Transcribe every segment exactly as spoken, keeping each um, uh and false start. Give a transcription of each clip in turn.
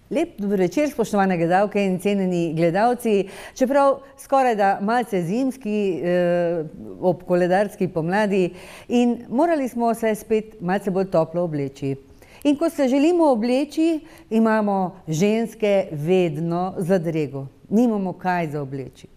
Lep dober večer, spoštovane gledalke in cenjeni gledalci. Čeprav skoraj da malce zimski, eh, ob koledarski pomladi, in morali smo se spet malce bolj toplo obleči. In ko se želimo obleči, imamo ženske vedno zadrego. Nimamo kaj za obleči.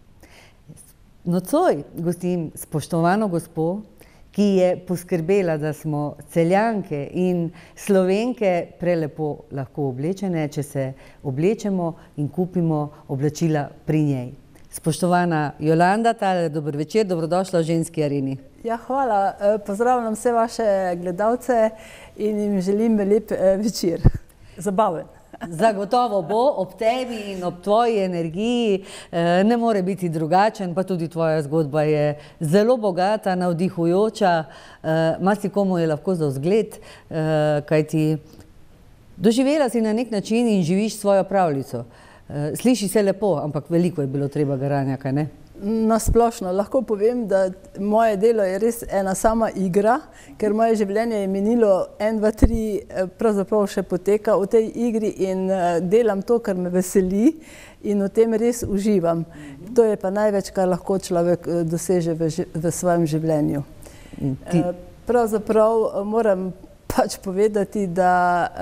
Nocoj gostim spoštovano gospo, ki je poskrbela, da smo Celjanke in Slovenke prelepo lahko oblečene, če se oblečemo in kupimo oblačila pri njej. Spoštovana Jolanda Thaler, dober večer, dobrodošla v Ženski areni. Ja, hvala. Pozdravljam vse vaše gledalce in jim želim lep večer. Zabaven. Zagotovo bo ob tebi in ob tvoji energiji, ne more biti drugačen, pa tudi tvoja zgodba je zelo bogata, navdihujoča, marsikomu je lahko za vzgled, kajti doživela si na nek način in živiš svojo pravljico. Sliši se lepo, ampak veliko je bilo treba garanja, kaj ne? Na splošno lahko povem, da moje delo je res ena sama igra, ker moje življenje je minilo en, dva, tri, pravzaprav še poteka v tej igri in delam to, kar me veseli in v tem res uživam. To je pa največ, kar lahko človek doseže v, v svojem življenju. Ti... Pravzaprav moram pač povedati, da,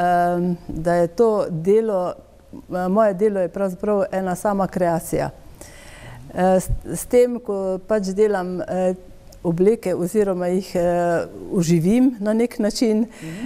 da je to delo, moje delo je pravzaprav ena sama kreacija. S, s tem, ko pač delam eh, obleke oziroma jih eh, uživim na nek način,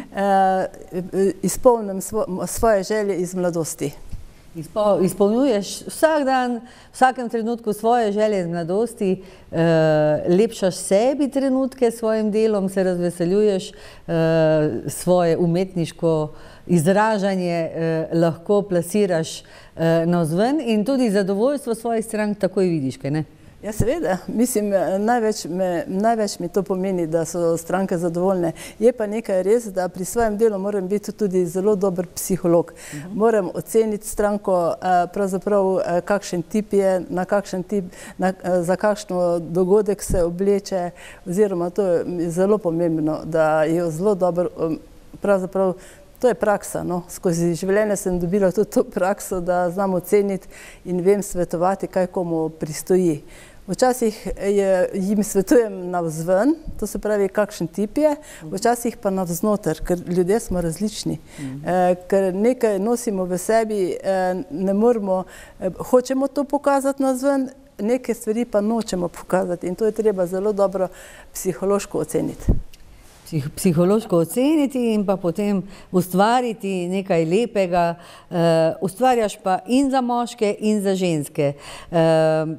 eh, izpolnim svo, svoje želje iz mladosti. Izpo, izpolnjuješ vsak dan, v vsakem trenutku svoje želje iz mladosti, eh, lepšaš sebi trenutke s svojim delom, se razveseljuješ, eh, svoje umetniško izražanje eh, lahko plasiraš eh, navzven in tudi zadovoljstvo svojih strank takoj vidiš, kaj ne? Ja, seveda. Mislim, največ, me, največ mi to pomeni, da so stranke zadovoljne. Je pa nekaj res, da pri svojem delu moram biti tudi zelo dober psiholog. Uh-huh. Moram oceniti stranko, pravzaprav kakšen tip je, na kakšen tip, na, za kakšno dogodek se obleče, oziroma to je zelo pomembno, da je zelo dobro, pravzaprav to je praksa, no. Skozi življenje sem dobila tudi to prakso, da znam oceniti in vem svetovati, kaj komu pristoji. Včasih je, jim svetujem navzven, to se pravi, kakšen tip je, včasih pa navznoter, ker ljudje smo različni. Eh, ker nekaj nosimo v sebi, eh, ne moramo, eh, hočemo to pokazati navzven, neke stvari pa nočemo pokazati in to je treba zelo dobro psihološko oceniti. Psihološko oceniti in pa potem ustvariti nekaj lepega. Uh, ustvarjaš pa in za moške in za ženske. Uh,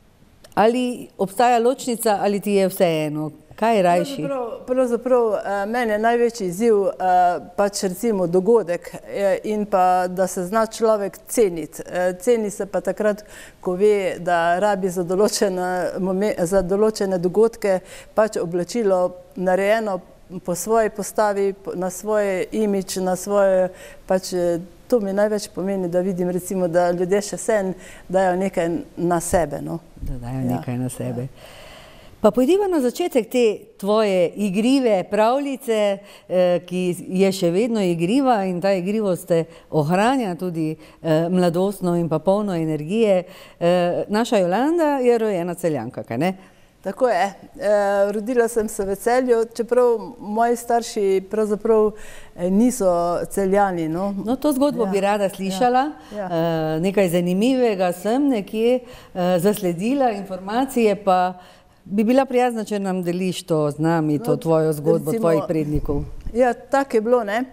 ali obstaja ločnica ali ti je vseeno? Kaj je rajši? Pravzaprav, pravzaprav meni je največji izziv pač recimo dogodek in pa, da se zna človek ceniti. Ceni se pa takrat, ko ve, da rabi za določene, za določene dogodke pač oblačilo narejeno po svoji postavi, na svoj imidž, na svoje, pač to mi največ pomeni, da vidim recimo, da ljudje še vseeno dajo nekaj na sebe, no. Da dajo nekaj na sebe. Pa pojdiva na začetek te tvoje igrive pravljice, ki je še vedno igriva in ta igrivost te ohranja tudi mladostno in pa polno energije. Naša Jolanda je rojena Celjanka, kaj ne? Tako je. Rodila sem se v Celju, čeprav moji starši pravzaprav niso Celjani, no. No, to zgodbo bi rada slišala. Nekaj zanimivega sem nekje zasledila, informacije pa bi bila prijazna, če nam deliš to z nami, to tvojo zgodbo, tvojih prednikov. Ja, tako je bilo, ne.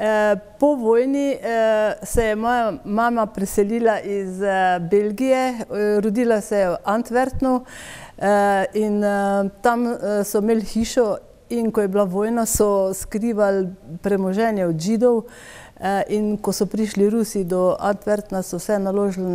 Po vojni se je moja mama preselila iz Belgije, rodila se je v Antwerpnu in tam so imeli hišo in ko je bila vojna, so skrivali premoženje od Židov in ko so prišli Rusi do Antwerpna, so vse naložili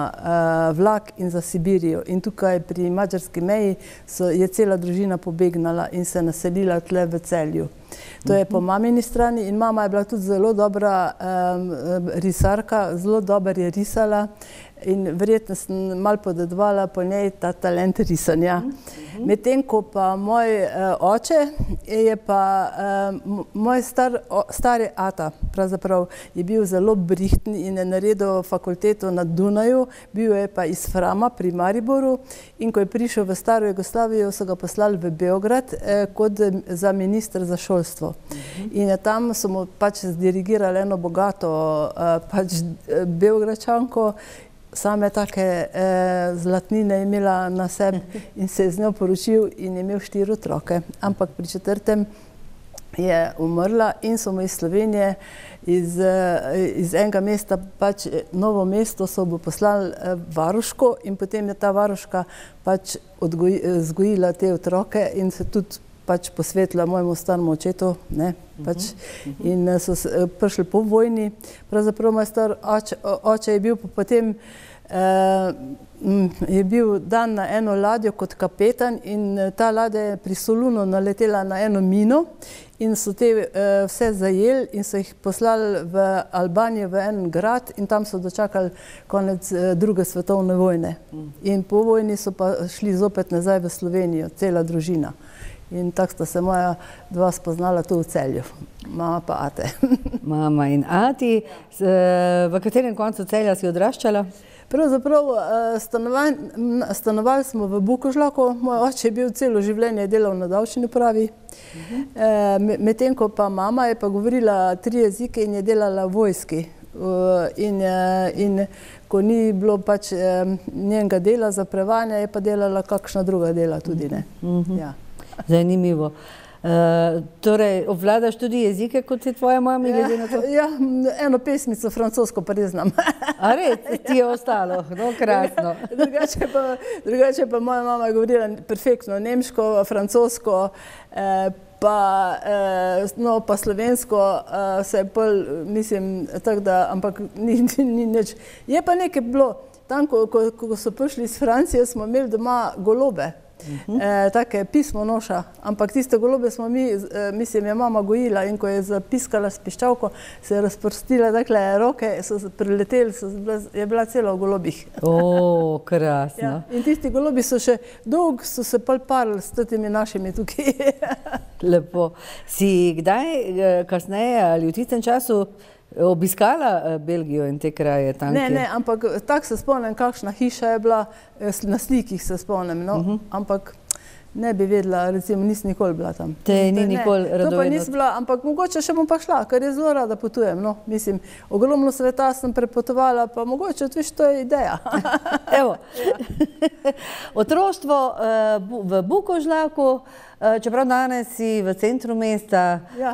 na vlak in za Sibirijo. In tukaj pri mađarski meji je cela družina pobegnala in se naselila tle v Celju. To je po mamini strani in mama je bila tudi zelo dobra risarka, zelo dobro je risala in verjetno sem malo podedovala po njej ta talent risanja. Medtem ko pa moj oče je pa, moj stari ata pravzaprav je bil zelo brihten in je naredil fakulteto na Dunaju, bil je pa iz Frama pri Mariboru in ko je prišel v staro Jugoslavijo, so ga poslali v Beograd kot za minister za šolstvo. In tam so mu pač zdirigirali eno bogato pač Beogradčanko, same take eh, zlatnine imela na sebi in se je z njo poročil in je imel štiri otroke. Ampak pri četrtem je umrla in so mu iz Slovenije, iz, iz enega mesta, pač Novo mesto, so mu poslali varuško in potem je ta varuška pač odgoji, vzgojila te otroke in se tudi pač posvetila mojemu staremu očetu, ne, pač, in so prišli po vojni. Pravzaprav moj star oče, oče je bil potem, eh, je bil dan na eno ladjo kot kapetan in ta ladja je pri Solunu naletela na eno mino in so te eh, vse zajeli in so jih poslali v Albanijo v en grad in tam so dočakali konec eh, druge svetovne vojne. In po vojni so pa šli zopet nazaj v Slovenijo, cela družina. In tako sta se moja dva spoznala tu v Celju, mama pa ate. Mama in ati, v katerem koncu Celja si odraščala? Pravzaprav stanovali smo v Bukožlaku, moj oče je bil celo življenje delal na davčni upravi, medtem ko pa mama je pa govorila tri jezike in je delala v vojski. In, in ko ni bilo pač njenega dela za prevajanje, je pa delala kakšna druga dela tudi, ne. Ja. Zanimivo. Uh, torej, obvladaš tudi jezike, kot je tvoja mama, glede na to? Ja, eno pesmico francosko pa res znam. A res? Ti je ostalo? No, krasno. Drugače pa, drugače pa moja mama je govorila perfektno nemško, francosko, eh, pa, eh, no, pa slovensko, eh, se je pol, mislim, tako da, ampak ni, ni, ni nič. Je pa nekaj bilo, tam, ko, ko, ko so prišli iz Francije, smo imeli doma golobe. Uh-huh. e, take pismo noša, ampak tiste golobe smo mi, e, mislim, je mama gojila in ko je zapiskala s piščalko, se je razprostila takle roke, so prileteli, so, je bila cela v golobih. O, krasno. Ja. In tisti golobi so še dolg, so se pol parili s temi našimi tukaj. Lepo. Si kdaj kasneje ali v tistem času obiskala Belgijo in te kraje tam? Ne, ne, ampak tako se spomnim, kakšna hiša je bila, na slikih se spomnim, no, uh-huh. Ampak ne bi vedela, recimo, nisem nikoli bila tam. Te ni nikoli radovedno? To pa nisem bila, ampak mogoče še bom pa šla, ker je zelo rada potujem, no, mislim, ogromno sveta sem prepotovala, pa mogoče, viš, to je ideja. Evo, otroštvo uh, v Bukožlaku, čeprav danes si v centru mesta, ja.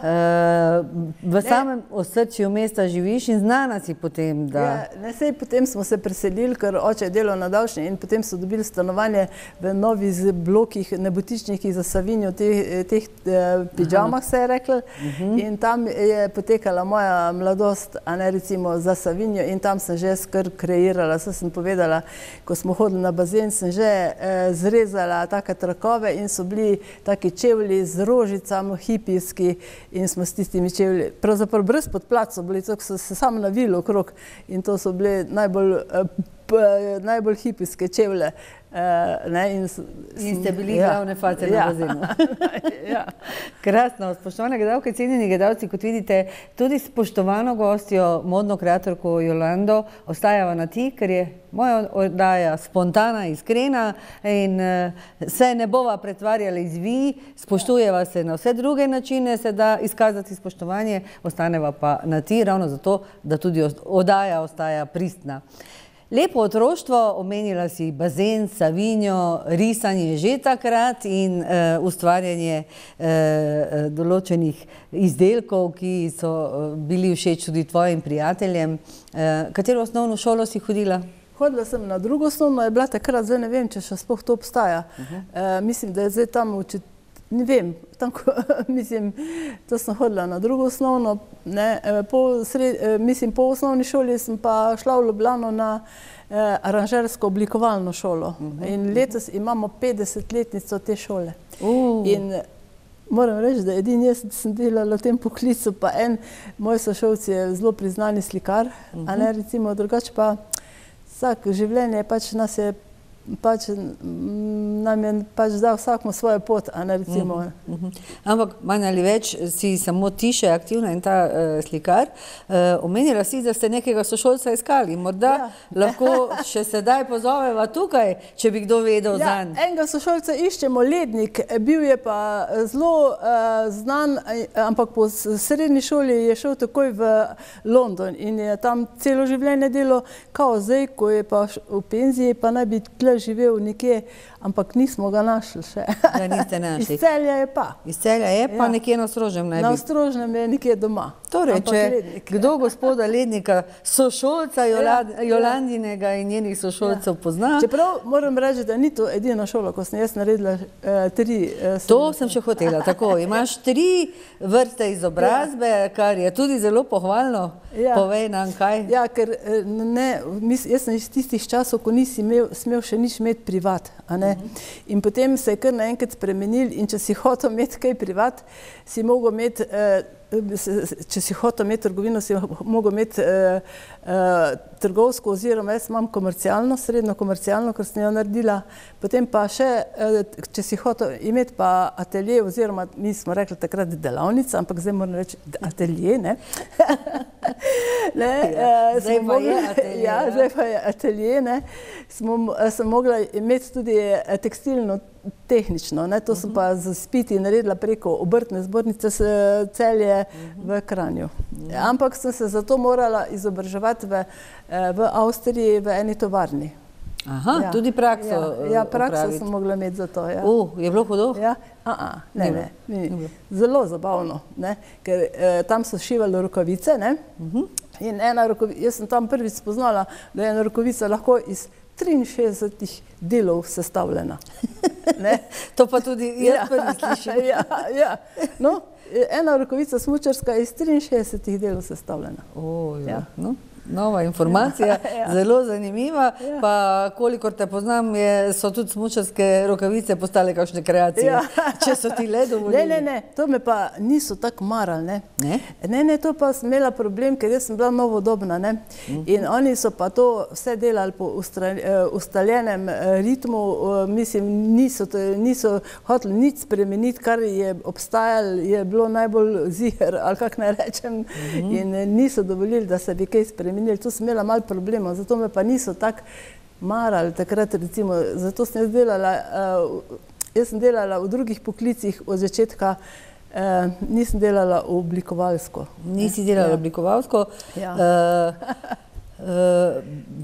v samem osrčju mesta živiš in znana si potem, da... Ja, ne, sej potem smo se preselili, ker oče je delal na davčni in potem so dobili stanovanje v novih blokih, nebotičnikih za Savinjo, teh, teh pidžamah se je reklo. Uh-huh. In tam je potekala moja mladost, a ne recimo za Savinjo in tam sem že skr kreirala, so sem povedala, ko smo hodili na bazen, sem že eh, zrezala take trakove in so bili taki čevlji z rožicami, hipijski in smo s tistimi čevlji, pravzaprav brez podplat so bili, tako so se samo navili okrog in to so bili najbolj, najbolj hipijske čevlje. Uh, ne, in, in ste bili ja. Glavne face na bazenu. Ja. Krasno, spoštovane gledalke, cenjeni gledalci, kot vidite, tudi spoštovano gostjo, modno kreatorko Jolando, ostajava na ti, ker je moja oddaja spontana, iskrena in uh, se ne bova pretvarjali z vi, spoštujeva se na vse druge načine, se da izkazati spoštovanje, ostaneva pa na ti, ravno zato, da tudi oddaja ostaja pristna. Lepo otroštvo, omenila si bazen, Savinjo, risanje že takrat in uh, ustvarjanje uh, določenih izdelkov, ki so uh, bili všeč tudi tvojim prijateljem. Uh, katero osnovno šolo si hodila? Hodila sem na drugo osnovno, je bila takrat, zdaj ne vem, če še sploh to obstaja. Uh-huh. uh, mislim, da je zdaj tam učitelj. Ne vem, tanko, mislim, to sem hodila na drugo osnovno, ne, po, sred, mislim, po osnovni šoli sem pa šla v Ljubljano na eh, aranžersko oblikovalno šolo. Uh-huh. In letos imamo petdesetletnico te šole. Uh. In moram reči, da edini jaz sem delala v tem poklicu, pa en moj sošolc je zelo priznani slikar, uh-huh. A ne recimo drugače pa vsak življenje pač nas je pač nam je pač dal vsakmu svojo pot, a ne recimo. Mm -hmm. Ampak manj ali več si samo ti še aktivna in ta uh, slikar. Uh, omenila si, da ste nekega sošolca iskali. Morda ja. lahko še sedaj pozoveva tukaj, če bi kdo vedel ja, zanj. Enega sošolca iščemo, Lednik, bil je pa zelo uh, znan, ampak po srednji šoli je šel takoj v London in je tam celo življenje delo, kao zdaj, ko je pa v penziji, pa naj bi tle živel nekje, ampak nismo ga našli še. Ga niste našli. Iz Celja je pa. Iz Celja je pa, ja. nekje na Ostrožnem naj bi. Na Ostrožnem je nekje doma. Torej, če Lednik, kdo ja. gospoda Lednika, sošolca Jola, ja, Jolandinega in njenih sošolcev ja. pozna. Čeprav moram reči, da ni to edina šola, ko sem jaz naredila eh, tri. Eh, to sem še hotela, tako. Imaš tri vrste izobrazbe, ja. kar je tudi zelo pohvalno. Ja. Povej nam kaj. Ja, ker ne, mis, jaz sem iz tistih časov, ko nisi imel, smel še nič imeti privat. A ne? Uh-huh. In potem se je kar naenkrat spremenil in če si hotel imeti kaj privat, si mogel imeti, eh, če si hotel imeti trgovino, si mogel imeti eh, eh, trgovsko oziroma jaz imam komercialno, srednjo komercialno, ker sem jo naredila. Potem pa še, eh, če si hotel imeti pa atelje oziroma mi smo rekli takrat delavnica, ampak zdaj moram reči atelje, ne? ne ja, eh, zdaj, pa mogli, atelje, ja, ja. zdaj pa je atelje, ne? Smo, sem mogla imeti tudi tekstilno tehnično, ne? To sem pa z izpiti naredila preko obrtne zbornice Celje v Kranju. Ampak sem se zato morala izobraževati v, v Avstriji v eni tovarni. Aha, ja. tudi prakso Ja, ja prakso opraviti. Sem mogla imeti za to. Ja. Uh, je bilo hudo? Ja, a, a, ne, ne, ne. Zelo zabavno, ne? Ker eh, tam so šivali rokavice, ne? Uh-huh. In ena rokavica, jaz sem tam prvič spoznala, da je ena rokavica lahko iz triinšestdesetih delov sestavljena. Ne? To pa tudi jaz prvi slišim. ja, ja. No, ena rokavica smučarska je iz triinšestdesetih delov sestavljena. O, ja. Ja. No, nova informacija, ja, ja. zelo zanimiva, ja. pa kolikor te poznam, je, so tudi smučarske rokavice postale kakšne kreacije, ja. če so ti le dovolili. Ne, ne, ne, to me pa niso tako marali, ne. Ne? Ne, ne, to pa sem imela problem, ker jaz sem bila novodobna, ne. Mm. In oni so pa to vse delali po ustaljenem ritmu, mislim, niso, niso hoteli nič spremeniti, kar je obstajalo, je bilo najbolj ziher, ali kak naj rečem, mm. in niso dovolili, da se bi kaj spremenili. Tu sem imela malo problemov, zato me pa niso tako marali takrat, recimo, zato sem jaz delala, uh, jaz sem delala v drugih poklicih od začetka, uh, nisem delala oblikovalsko. Nisi delala ja. oblikovalsko? Ja. Uh, uh,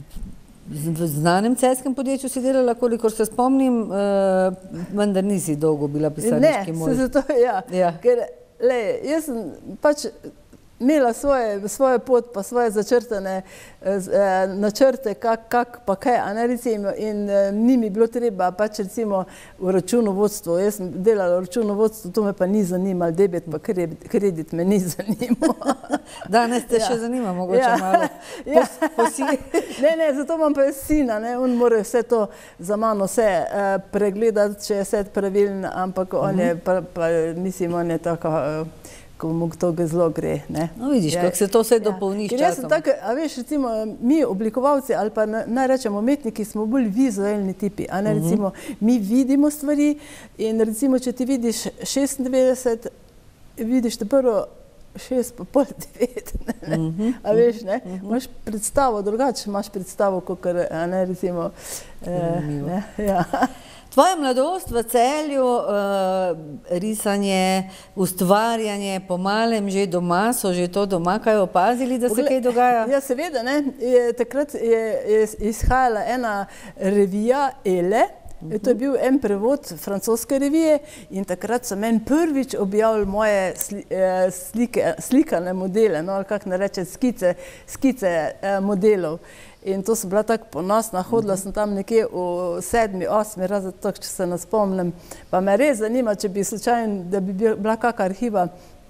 v znanem celjskem podjetju si delala, kolikor se spomnim, uh, vendar nisi dolgo bila pisarniški moj. Ne, zato, ja, ja. Ker, le, jaz sem pač imela svoje, svojo pot, pa svoje začrtane eh, načrte, kak, kak pa kaj, a ne recimo, in eh, ni mi bilo treba pač recimo v računovodstvu, jaz sem delala v računovodstvu, to me pa ni zanimalo, debet pa kredit, kredit me ni zanimal. Danes te ja. še zanima, mogoče ja. malo ja. posi. Ne, ne, zato imam pa sina, ne, on mora vse to za mano vse eh, pregledati, če je vse pravilno, ampak on uh-huh. je, pa, pa, mislim, on je tako, eh, ko mu to zelo gre. Ne? No vidiš, ja. kako se to vse ja. dopolni s časom. Tak, a veš, recimo, mi oblikovalci ali pa naj rečemo umetniki smo bolj vizualni tipi, a ne recimo, mi vidimo stvari in recimo, če ti vidiš šestindevetdeset, vidiš te prvo šest pa pol devet, ne? Uh-huh. A veš, ne? Uh-huh. Imaš predstavo, drugače imaš predstavo, kakor, a ne recimo, eh, ne? Ja. Tvoja mladost v Celju, uh, risanje, ustvarjanje, po malem že doma, so že to doma kaj opazili, da se kaj dogaja? Ja, seveda, ne. Je, takrat je, je izhajala ena revija Ele, uh-huh. to je bil en prevod francoske revije in takrat so meni prvič objavili moje sli, eh, slike, slikane modele, no, ali kak ne reče, skice, skice eh, modelov. In to sem bila tako ponosna, hodila sem tam nekje v sedmi, osmi razred, tako, če se ne spomnim. Pa me res zanima, če bi slučajno, da bi bila kakšna arhiva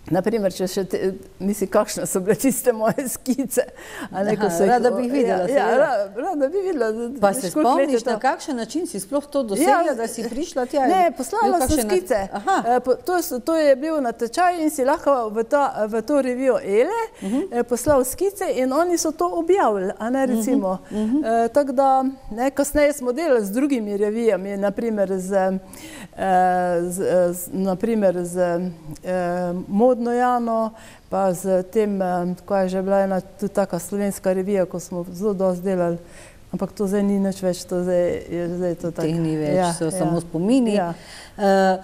Naprimer, če še, te, misli, kakšne so bile tiste moje skice. A ne, ko Aha, so jih- rada bi jih videla, Ja, ja, seveda. ra- rada bi videla. da- Pa veš, se koliko let je spomniš, to. na kakšen način si sploh to dosegla, da si prišla tja? Je Ne, bil poslala sem kakšen na- skice. Aha. Eh, po- To, so- to je bil natečaj in si lahko v, ta, v to revijo Ele eh, poslal skice in oni so to objavili, a ne recimo. Eh, Tako da, ne, kasneje smo delali z drugimi revijami, naprimer z, eh, z, z, naprimer z eh, Modno Jano, pa z tem, eh, ko je že bila ena tudi taka slovenska revija, ko smo zelo dosti delali, ampak to zdaj ni nič več, to zdaj je zdaj to tako. Teh ni več, Ja, so ja. samo spomini. Ja. Eh,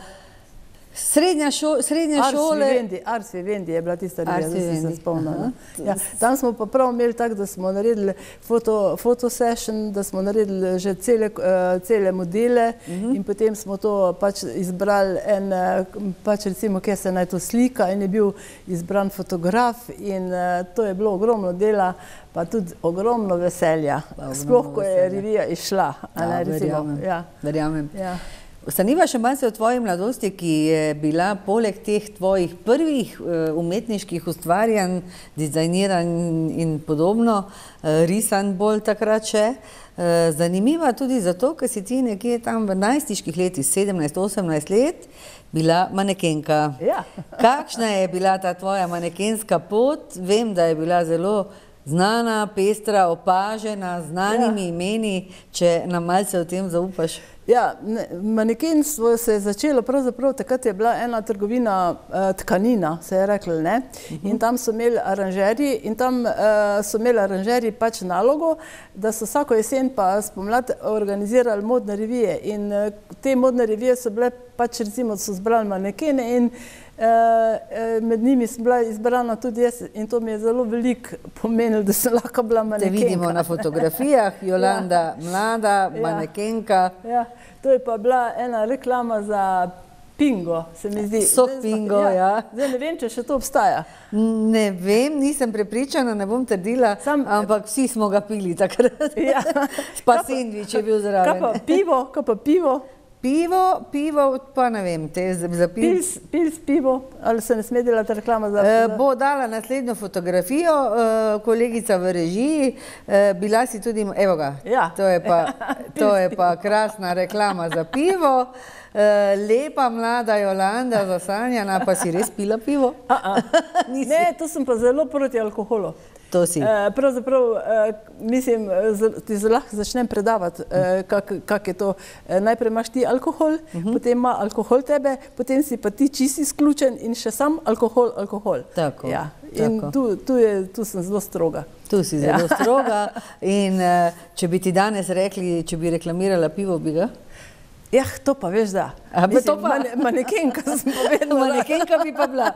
Srednja, šo, srednje Ars šole... Vivendi, Ars Vivendi je bila tista revija, Ars zdaj sem se Vivendi, spomnila. aha. Ja, tam smo pa prav imeli tako, da smo naredili foto, foto session, da smo naredili že cele, uh, cele modele in potem smo to pač izbrali en, eh, pač recimo, kje se naj to slika in je bil izbran fotograf in uh, to je bilo ogromno dela, pa tudi ogromno veselja, ogromno sploh ko je veselja. revija išla. A Ja, ne, recimo, verjamem. ja, Verjamem. ja. Ostaniva še malce o tvoji mladosti, ki je bila poleg teh tvojih prvih eh, umetniških ustvarjanj, dizajniranj in podobno, eh, risanj bolj takrat še, eh, zanimiva tudi zato, ker si ti nekje tam v najstniških letih, sedemnajst osemnajst let, bila manekenka. Ja. Kakšna je bila ta tvoja manekenska pot? Vem, da je bila zelo znana, pestra, opažena, z znanimi imeni, če nam malce o tem zaupaš. Ja, ne, manekenstvo se je začelo pravzaprav takrat je bila ena trgovina uh, tkanina, se je reklo, ne? In tam so imeli aranžerji in tam uh, so imeli aranžerji pač nalogo, da so vsako jesen pa spomlad organizirali modne revije in uh, te modne revije so bile pač recimo, so zbrali manekene in Uh, med njimi sem bila izbrana tudi jaz in to mi je zelo veliko pomenilo, da sem lahko bila Te manekenka. vidimo na fotografijah, Jolanda ja. mlada, manekenka. Ja, to je pa bila ena reklama za Pingo, se mi zdi. Sok Zdaj, Pingo, ja. Zdaj ne vem, če še to obstaja. Ne vem, nisem prepričana, ne bom trdila, Sam- ampak vsi smo ga pili takrat. Ja. Pa sendvič je bil Kaj zraven. pa pivo, kaj pa pivo, Pivo, pivo, pa ne vem, te za piv. pils, pils pivo, ali se ne sme delati reklama za... Eh, za- Bo dala naslednjo fotografijo, eh, kolegica v režiji, eh, bila si tudi, evo ga, Ja. to je pa, to je pa krasna reklama za pivo, eh, lepa mlada Jolanda, zasanjana, pa si res pila pivo? A -a. Nisi. Ne, to sem pa zelo proti alkoholu. To si. Eh, pravzaprav, eh, mislim, eh, z- ti zelo lahko začnem predavati, eh, kak, kak je to. Eh, najprej imaš ti alkohol, uh -huh. potem ima alkohol tebe, potem si pa ti čisti izključen in še sam alkohol, alkohol. Tako, Ja. In tako. tu, tu, je, tu sem zelo stroga. Tu si zelo stroga in eh, če bi ti danes rekli, če bi reklamirala pivo, bi ga? Ja, to pa veš, da. A, pa to pa- mane, manekenka sem povedala. Manekenka bi pa bila.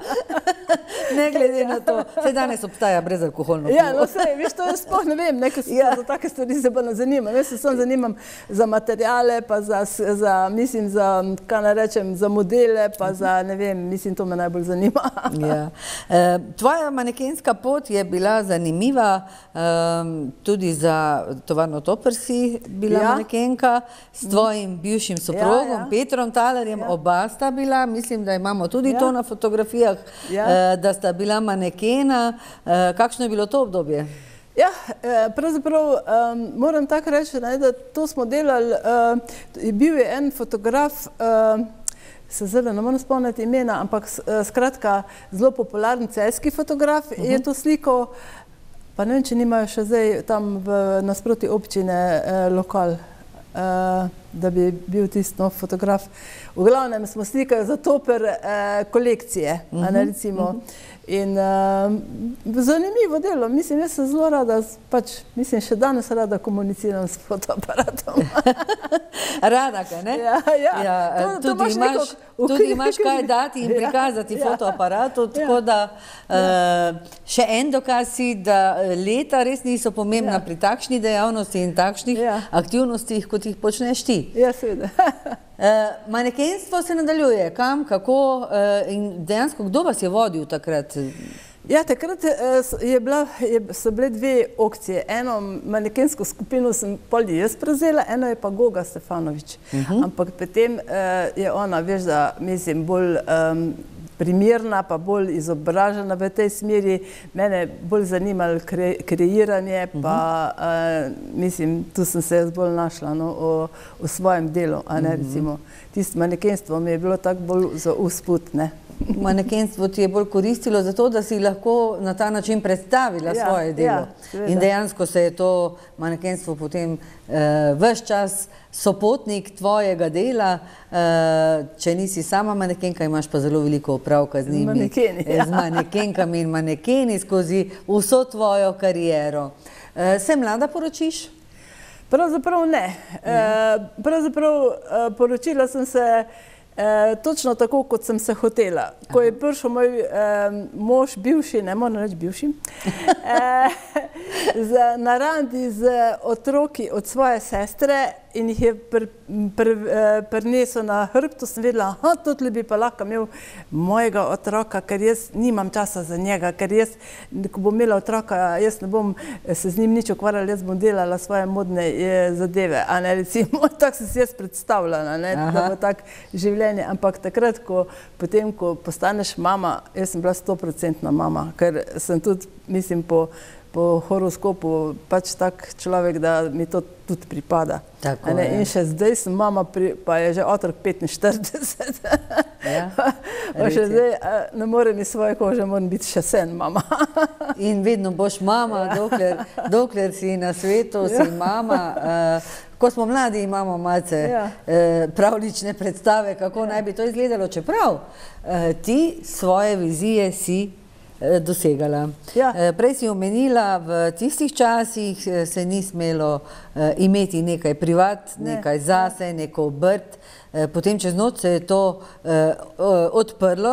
Ne glede na to. Vse danes obstaja brezalkoholno pivo. Ja, no sej, veš, to jaz sploh ne vem, nekaj se Ja. za take stvari se pa ne zanimam. Jaz se samo zanimam za materijale, pa za, za, mislim, za, kaj naj rečem, za modele, pa za, ne vem, mislim, to me najbolj zanima. Ja. E, tvoja manekenska pot je bila zanimiva, um, tudi za tovarno Toper si bila Ja. manekenka, s tvojim bivšim soprogom, Ja, ja. Petrom Talerjem, Ja. oba sta bila, mislim, da imamo tudi Ja. to na fotografijah, Ja. e, da sta bila manekena. E, kakšno je bilo to obdobje? Ja, eh, pravzaprav um, moram tako reči, ne, da to smo delali, uh, bil je en fotograf, uh, se zdaj ne morem spomniti imena, ampak s- eh, skratka zelo popularen celjski fotograf uh -huh. je to sliko, pa ne vem, če nimajo še zdaj tam v nasproti občine eh, lokal, eh, da bi bil tisti nov fotograf. V glavnem smo slikali za Toper eh, kolekcije, uh -huh. a ne recimo. Uh -huh. In uh, zanimivo delo, mislim, jaz sem zelo rada, pač, mislim, še danes rada komuniciram s fotoaparatom. Rada, kaj ne? Ja, ja. Ja, To- to tudi, imaš imaš, neko- tudi imaš kaj dati in Ja, prikazati ja. fotoaparatu, tako da uh, še en dokaz si, da leta res niso pomembna Ja. pri takšni dejavnosti in takšnih Ja. aktivnostih, kot jih počneš ti. Ja, seveda. Uh, manekenstvo se nadaljuje, kam, kako uh, in dejansko kdo vas je vodil takrat? Ja, takrat eh, s- je bila, je, so bile dve opcije. Eno manekensko skupino sem pol jaz prevzela, eno je pa Goga Stefanovič. Uh -huh. Ampak potem eh, je ona, veš, da mislim, bolj um, primerna, pa bolj izobražena v tej smeri. Mene je bolj zanimalo kre, kreiranje, pa uh, mislim, tu sem se jaz bolj našla no, o, o svojem delu, a ne recimo. Tisto manekenstvo mi je bilo tako bolj za usput, ne. Manekenstvo ti je bolj koristilo zato, da si lahko na ta način predstavila ja, svoje delo. Ja, in dejansko se je to manekenstvo potem uh, ves čas sopotnik tvojega dela. Uh, če nisi sama manekenka, imaš pa zelo veliko opravka z njimi. Manekeni, ja. Z manekenkami in manekeni skozi vso tvojo kariero. Uh, se mlada poročiš? Pravzaprav ne. Uh, pravzaprav uh, poročila sem se E, točno tako, kot sem se hotela. Ko je prišel moj e, mož, bivši, ne moram reči bivši, e, z, na randi z otroki od svoje sestre in jih je pr, pr, prinesel na hrbtu, sem vedela, aha, tudi bi pa lahko imel mojega otroka, ker jaz nimam časa za njega, ker jaz, ko bom imela otroka, jaz ne bom se z njim nič ukvarjala, jaz bom delala svoje modne je, zadeve, a ne recimo, tako sem si jaz predstavljala, ne, da bo tak življenje, ampak takrat, ko potem, ko postaneš mama, jaz sem bila stoprocentna mama, ker sem tudi, mislim, po po horoskopu pač tak človek, da mi to tudi pripada. Tako ne, je. In še zdaj sem mama, pri, pa je že otrok petinštirideset. Ja, pa še zdaj ne morem iz svoje kože, moram biti še sen mama. In vedno boš mama, dokler, dokler si na svetu, si ja. Mama. Uh, ko smo mladi, imamo malce ja. uh, pravlične predstave, kako naj bi to izgledalo, čeprav uh, ti svoje vizije si dosegala. Ja. Prej si omenila, v tistih časih se ni smelo imeti nekaj privat, ne. Nekaj zase, neko obrt. Potem čez noč se je to odprlo.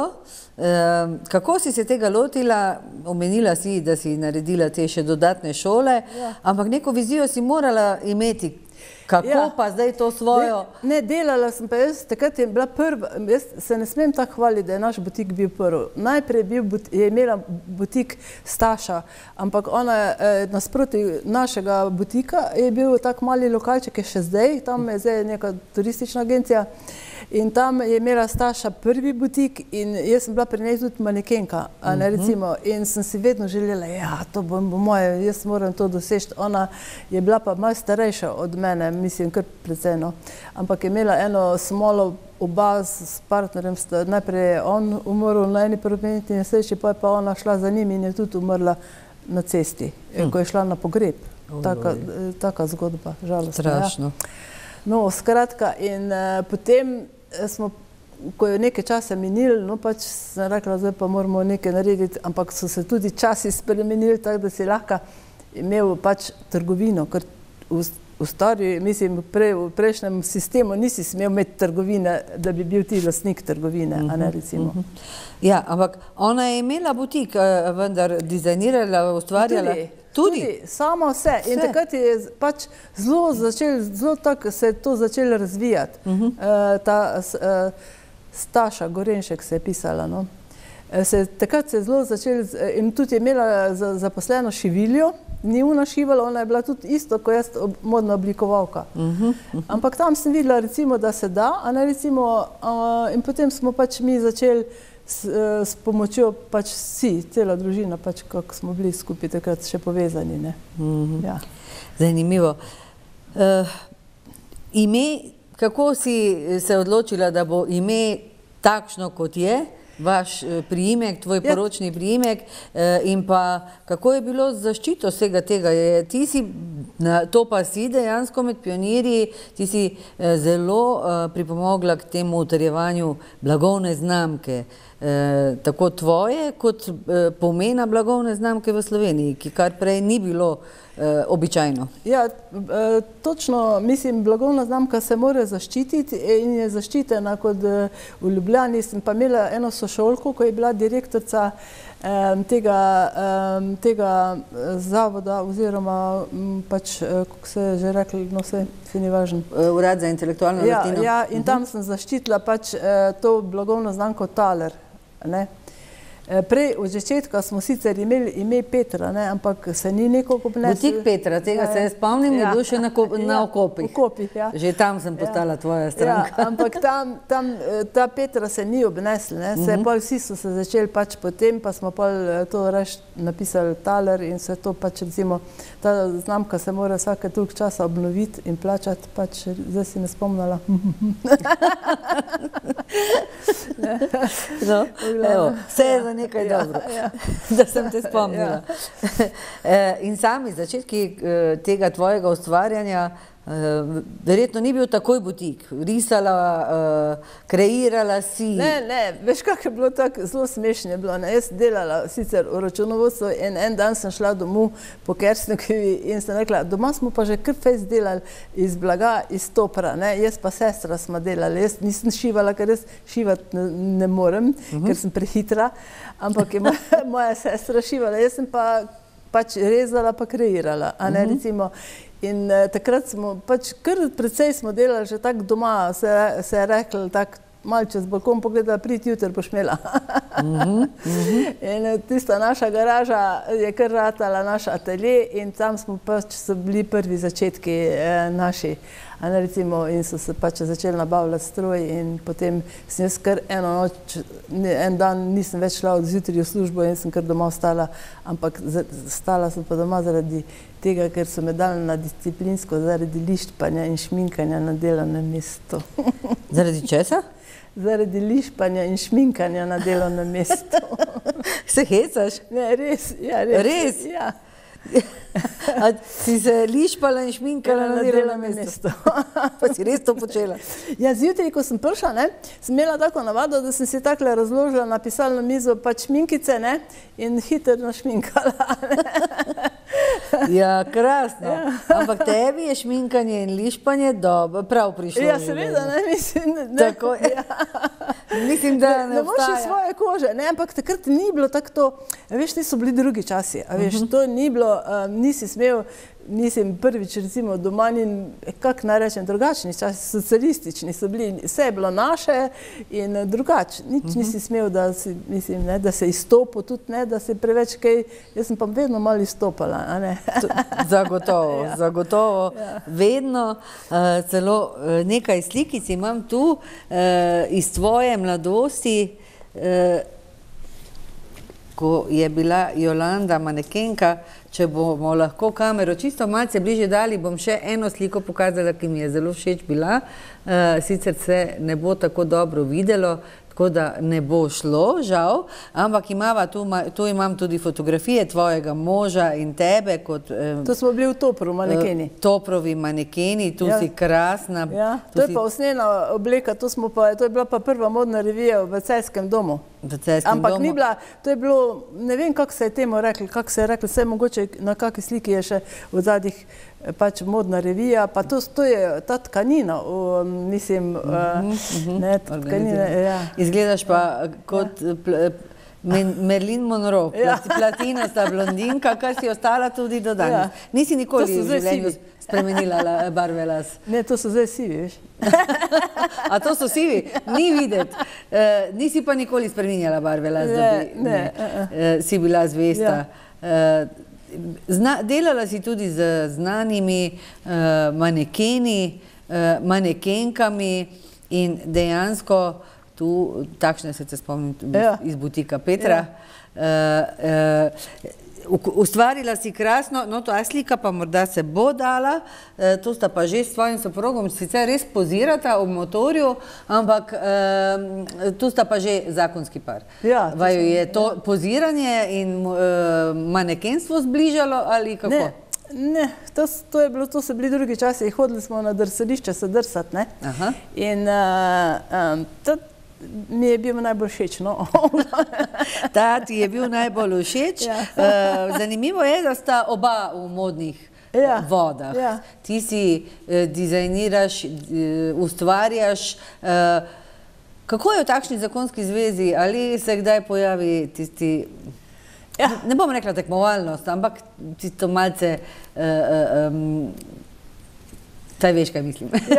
Kako si se tega lotila? Omenila si, da si naredila te še dodatne šole, ja. Ampak neko vizijo si morala imeti. Kako ja. Pa zdaj to svojo? Ne, ne, delala sem pa jaz, takrat je bila prva, jaz se ne smem tako hvaliti, da je naš butik bil prvi. Najprej je, bil, je imela butik Staša, ampak ona eh, nasproti našega butika je bil tak mali lokalček, je še zdaj, tam je zdaj neka turistična agencija. In tam je imela Staša prvi butik in jaz sem bila pri njej tudi manekenka, a ne recimo, in sem si vedno želela, ja, to bo moje, jaz moram to doseči. Ona je bila pa malo starejša od mene, mislim, kar precej, no. Ampak je imela eno smolo, oba s partnerjem, najprej je on umrl na eni prometni nesreči, pa je pa ona šla za njim in je tudi umrla na cesti, hm. ko je šla na pogreb. Taka, taka zgodba, žalostna. Strašno. Ja. No, skratka, in uh, potem smo, ko je nekaj časa minil, no pač sem rekla, zdaj pa moramo nekaj narediti, ampak so se tudi časi spremenili, tako da si lahko imel pač trgovino, ker v, v stari, mislim, prej, v prejšnjem sistemu nisi smel imeti trgovine, da bi bil ti lastnik trgovine, uh-huh, a ne recimo. Uh-huh. Ja, ampak ona je imela butik, vendar dizajnirala, ustvarjala. Tudi. Tudi, samo vse. vse. In takrat je pač zelo začel, zelo tako se je to začelo razvijati. Uh-huh. uh, ta uh, Staša Gorenšek se je pisala, no. Uh, se, takrat se je zelo začel in tudi je imela za, zaposleno šiviljo, ni ona šivala, ona je bila tudi isto, kot jaz ob, modna oblikovalka. Uh-huh. Uh-huh. Ampak tam sem videla recimo, da se da, a ne recimo, uh, in potem smo pač mi začeli S, s pomočjo pač vsi, cela družina, pač kako smo bili skupaj takrat še povezani. Ne? Mm-hmm. Ja. Zanimivo. Uh, ime, kako si se odločila, da bo ime takšno, kot je, vaš priimek, tvoj poročni ja. Priimek, uh, in pa kako je bilo z zaščito vsega tega? Je, ti si, na, to pa si dejansko med pionirji, ti si uh, zelo uh, pripomogla k temu utrjevanju blagovne znamke. Eh, tako tvoje, kot eh, pomena blagovne znamke v Sloveniji, ki kar prej ni bilo eh, običajno. Ja, eh, točno, mislim, blagovna znamka se mora zaščititi in je zaščitena kot eh, v Ljubljani. Sem pa imela eno sošolko, ko je bila direktorica eh, tega, eh, tega zavoda oziroma m, pač, eh, kako se je že rekli, no se, se ni važno. Urad za intelektualno ja, lastnino. Ja, in tam sem zaščitila pač eh, to blagovno znamko Taler. Ne? Prej od začetka smo sicer imeli ime Petra, ne, ampak se ni nekako obnesel. Butik Petra, tega se spomnim, je bil še na, na okopih. okopih ja. Že tam sem postala ja. tvoja stranka. Ja, ampak tam, tam ta Petra se ni obnesel, ne. Se, uh-huh. pol vsi so se začeli pač potem, pa smo pol to reš napisali taler in se to pač recimo, ta znamka se mora vsake toliko časa obnoviti in plačati, pač zdaj si me spomnila. No, evo, vse je za nekaj ja, dobro, ja. da sem te spomnila. Ja. In sami začetki tega tvojega ustvarjanja, verjetno ni bil takoj butik, risala, kreirala si. Ne, ne, veš kak je bilo tako, zelo smešno je bilo, ne, jaz delala sicer v računovodstvu in en dan sem šla domov po Kersnikovi in sem rekla, doma smo pa že kar fejst delali iz blaga, iz topra, ne, jaz pa sestra smo delali, jaz nisem šivala, ker jaz šivati ne, ne morem, uh-huh. ker sem prehitra, ampak je moja, moja sestra šivala, jaz sem pa pač rezala pa kreirala, a ne, uh-huh. recimo. In uh, takrat smo pač kar precej smo delali že tako doma, se, se je rekli tako malo čez balkon pogledala, pridi jutri boš imela. uh-huh, uh-huh. In uh, tista naša garaža je kar ratala naš atelje in tam smo pač so bili prvi začetki eh, naši. A ne, recimo, in so se pač začeli nabavljati stroj in potem sem jaz kar eno noč, en dan nisem več šla od zjutraj v službo in sem kar doma ostala, ampak stala sem pa doma zaradi tega, ker so me dali na disciplinsko, zaradi lišpanja in šminkanja na delovnem mestu. Zaradi česa? Zaradi lišpanja in šminkanja na delovnem mestu. Se hecaš? Ne, res, ja, res. Res? Ja. A si se lišpala in šminkala na delovnem mestu? Pa si res to počela? Ja, zjutraj, ko sem prišla, ne, sem imela tako navado, da sem si takole razložila na pisalno mizo pač šminkice, ne, in hitro našminkala. Ja, krasno. Ja. Ampak tebi je šminkanje in lišpanje dobro, prav prišlo. Ja, seveda, ne, mislim, ne. Tako, ja. Mislim, da ne, ne obstaja. Ne moš svoje kože, ne, ampak takrat ni bilo tako to, a veš, niso bili drugi časi, a veš, uh-huh. to ni bilo, um, nisi smel, mislim, prvič recimo doma in, kako naj rečem, drugačni časi, socialistični so bili, vse je bilo naše in drugač, nič uh-huh. nisi smel, da si, mislim, ne, da se izstopil, tudi ne, da se preveč kaj, jaz sem pa vedno malo izstopala, a ne. Zagotovo, ja. zagotovo, ja. vedno, uh, celo uh, nekaj slikic imam tu uh, iz tvoje mladosti, uh, ko je bila Jolanda manekenka. Če bomo lahko kamero čisto malce bliže dali, bom še eno sliko pokazala, ki mi je zelo všeč bila. Uh, sicer se ne bo tako dobro videlo, tako da ne bo šlo, žal, ampak imava tu, tu imam tudi fotografije tvojega moža in tebe kot... Um, to smo bili v Topru, manekeni. Uh, Toprovi manekeni, tu ja. si krasna. Ja. To je si... pa usnjena obleka, to, smo pa, to je bila pa prva modna revija v Celjskem domu. V Celjskem ampak domu. Ni bila, to je bilo, ne vem, kako se je temu rekli, kako se je rekli, vse mogoče na kakšni sliki je še v zadnjih pač modna revija, pa to, to je ta tkanina, um, mislim, uh, uh-huh. ne, tkanina, ja. Izgledaš pa ja. kot ja. Marilyn Monroe, ja. platinasta blondinka, kar si ostala tudi do danes. Ja. Nisi nikoli v življenju spremenila barve las. Ne, to so zdaj sivi, veš. A to so sivi? Ni videti. Uh, nisi pa nikoli spremenjala barve las, ne, da bi ne, ne, uh, si bila zvesta. Ja. Uh, Zna, delala si tudi z znanimi uh, manekeni, uh, manekenkami in dejansko tu, takšne se te spomnim ja. iz butika Petra, ja. uh, uh, ustvarila si krasno, no ta slika pa morda se bo dala, uh, to sta pa že s tvojim soprogom, sicer res pozirata v motorju, ampak uh, tu sta pa že zakonski par. Ja, Vaju je to ja. poziranje in uh, manekenstvo zbližalo ali kako? Ne. Ne, to, to je bilo, to so bili drugi časi, hodili smo na drsališče se drsati, ne. Aha. In uh, um, to mi je bil najbolj všeč, no. Ta ti je bil najbolj všeč. Ja. Uh, zanimivo je, da sta oba v modnih ja. vodah. Ja. Ti si uh, dizajniraš, uh, ustvarjaš. Uh, kako je v takšni zakonski zvezi? Ali se kdaj pojavi tisti... Ja. Ne bom rekla tekmovalnost, ampak tisto malce... Uh, um, Taj veš, kaj mislim. Ja,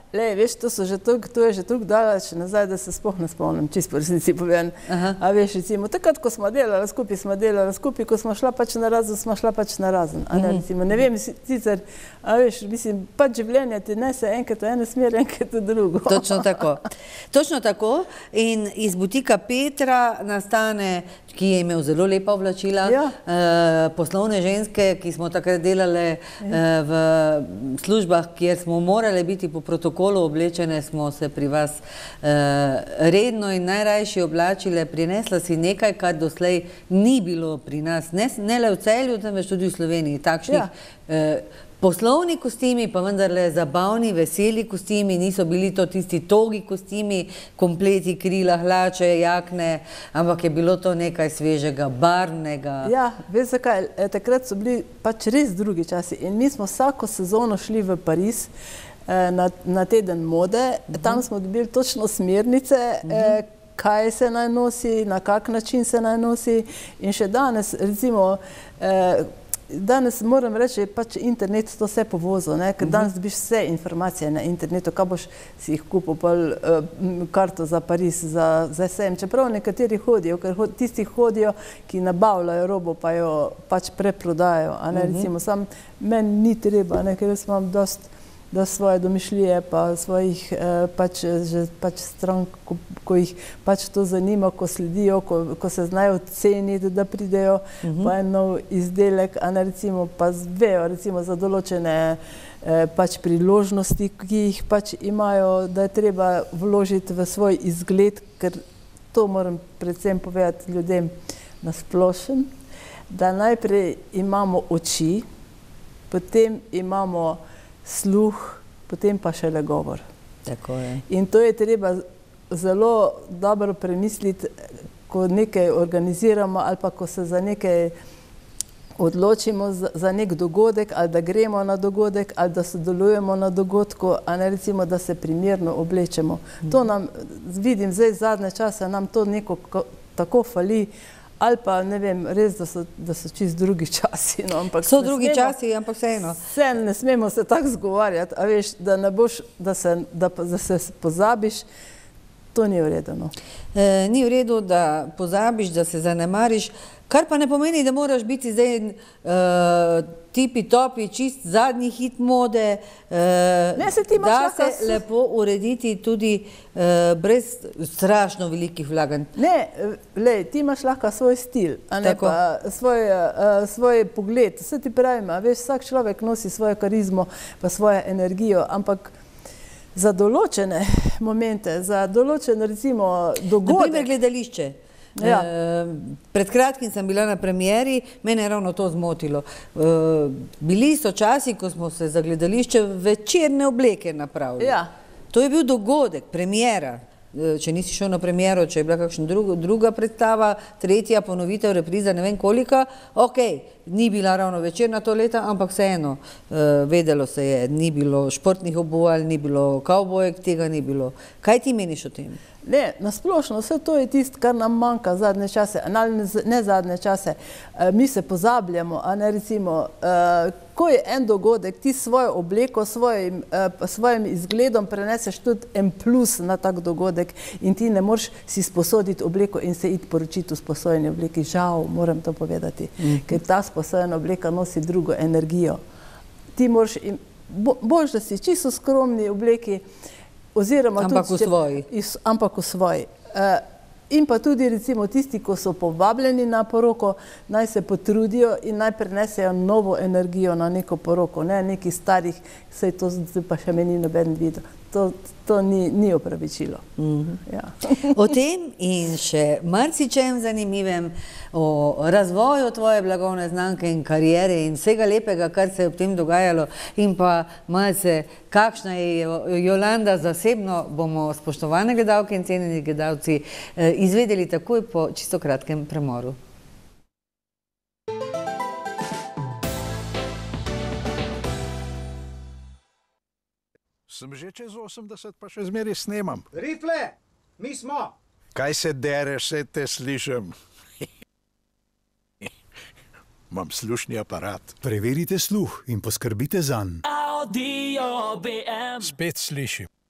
Lej, veš, to, so že tuk, to je že toliko daleč nazaj, da se sploh ne spomnim, čisto po resnici povem. A veš, recimo, takrat, ko smo delali skupaj, smo delali skupaj, ko smo šla pač na razen, smo šla pač na razen. A ne, recimo, ne vem, sicer, a veš, mislim, pač življenje ti nese enkrat v eno smer, enkrat v drugo. Točno tako. Točno tako. In iz butika Petra nastane, ki je imel zelo lepa oblačila, Ja. eh, poslovne ženske, ki smo takrat delale eh, v službah, kjer smo morali biti po protokolu oblečene, smo se pri vas eh, redno in najrajši oblačile. Prinesla si nekaj, kar doslej ni bilo pri nas, ne, ne le v Celju, temveč tudi v Sloveniji, takšnih Ja. eh, poslovni kostimi, pa vendarle zabavni, veseli kostimi, niso bili to tisti togi kostimi, kompleti, krila, hlače, jakne, ampak je bilo to nekaj svežega, barvnega. Ja, veš zakaj, e, takrat so bili pač res drugi časi in mi smo vsako sezono šli v Pariz e, na, na teden mode, uh-huh. Tam smo dobili točno smernice, uh-huh. e, kaj se naj nosi, na kak način se naj nosi in še danes, recimo, e, danes moram reči, je pač internet to vse povozil, ne? Ker danes dobiš vse informacije na internetu, kaj boš si jih kupil pol, uh, karto za Pariz, za, za sem. Čeprav nekateri hodijo, ker hod, tisti hodijo, ki nabavljajo robo, pa jo pač preprodajo. A ne? Recimo, sam meni ni treba, ne? Ker jaz imam dost, dost svoje domišljije, pa svojih eh, pač, že, pač strank, ko, ko jih pač to zanima, ko sledijo, ko, ko se znajo ceniti, da pridejo uh-huh. pa en nov izdelek, a ne recimo pa vejo recimo za določene eh, pač priložnosti, ki jih pač imajo, da je treba vložiti v svoj izgled, ker to moram predvsem povedati ljudem na splošen, da najprej imamo oči, potem imamo sluh, potem pa šele govor. Tako je. In to je treba zelo dobro premisliti, ko nekaj organiziramo ali pa ko se za nekaj odločimo, za, za nek dogodek, ali da gremo na dogodek, ali da sodelujemo na dogodku, a ne recimo, da se primerno oblečemo. Mm. To nam, vidim zdaj zadnje čase, nam to neko tako fali, ali pa ne vem, res, da so, da so čist drugi časi. No, ampak so drugi smemo, časi, ampak vseeno. Vse ne smemo se tako zgovarjati, a veš, da ne boš, da se, da, da se pozabiš, to ni v redu. No. E, ni v redu, da pozabiš, da se zanemariš, kar pa ne pomeni, da moraš biti zdaj uh, tipi topi, čist zadnji hit mode, uh, ne, se ti da se s... lepo urediti tudi uh, brez strašno velikih vlaganj. Ne, lej, ti imaš lahko svoj stil, a ne Tako. pa svoj, uh, svoj pogled. Vse ti pravim, a veš, vsak človek nosi svojo karizmo, pa svojo energijo, ampak za določene momente, za določen recimo dogodek. Naprimer gledališče. Ja. E, pred kratkim sem bila na premieri, mene je ravno to zmotilo. E, bili so časi, ko smo se za gledališče večerne obleke napravili. Ja. To je bil dogodek, premiera. E, če nisi šel na premiero, če je bila kakšna druga, druga predstava, tretja ponovitev, repriza, ne vem kolika, ok, ni bila ravno večerna to leta, ampak vseeno, e, vedelo se je, ni bilo športnih obuval, ni bilo kavbojek, tega ni bilo. Kaj ti meniš o tem? Ne, nasplošno, vse to je tisto, kar nam manjka zadnje čase, ali ne zadnje čase. E, mi se pozabljamo, a ne recimo, e, ko je en dogodek, ti svojo obleko, svojim, e, svojim izgledom preneseš tudi en plus na tak dogodek in ti ne moreš si sposoditi obleko in se iti poročiti v sposojeni obleki. Žal, moram to povedati, mm-hmm. ker ta sposojena obleka nosi drugo energijo. Ti moraš, bo, boš, da si čisto skromni obleki, oziroma ampak tudi, v svoji. Iz, ampak v svoji. Uh, in pa tudi recimo tisti, ko so povabljeni na poroko, naj se potrudijo in naj prenesejo novo energijo na neko poroko, ne nekih starih, saj to pa še meni noben videl. To, to ni, ni opravičilo. Mm-hmm. Ja. O tem in še marsičem zanimivem, o razvoju tvoje blagovne znamke in kariere in vsega lepega, kar se je ob tem dogajalo in pa malce, kakšna je Jolanda zasebno, bomo spoštovane gledalke in cenjeni gledalci izvedeli takoj po čisto kratkem premoru. Sem že čez osemdeset, pa še zmeraj snemam. Rifle, mi smo! Kaj se dereš, se te slišim. Imam slušni aparat. Preverite sluh in poskrbite zanj. Audio B M. Spet slišim.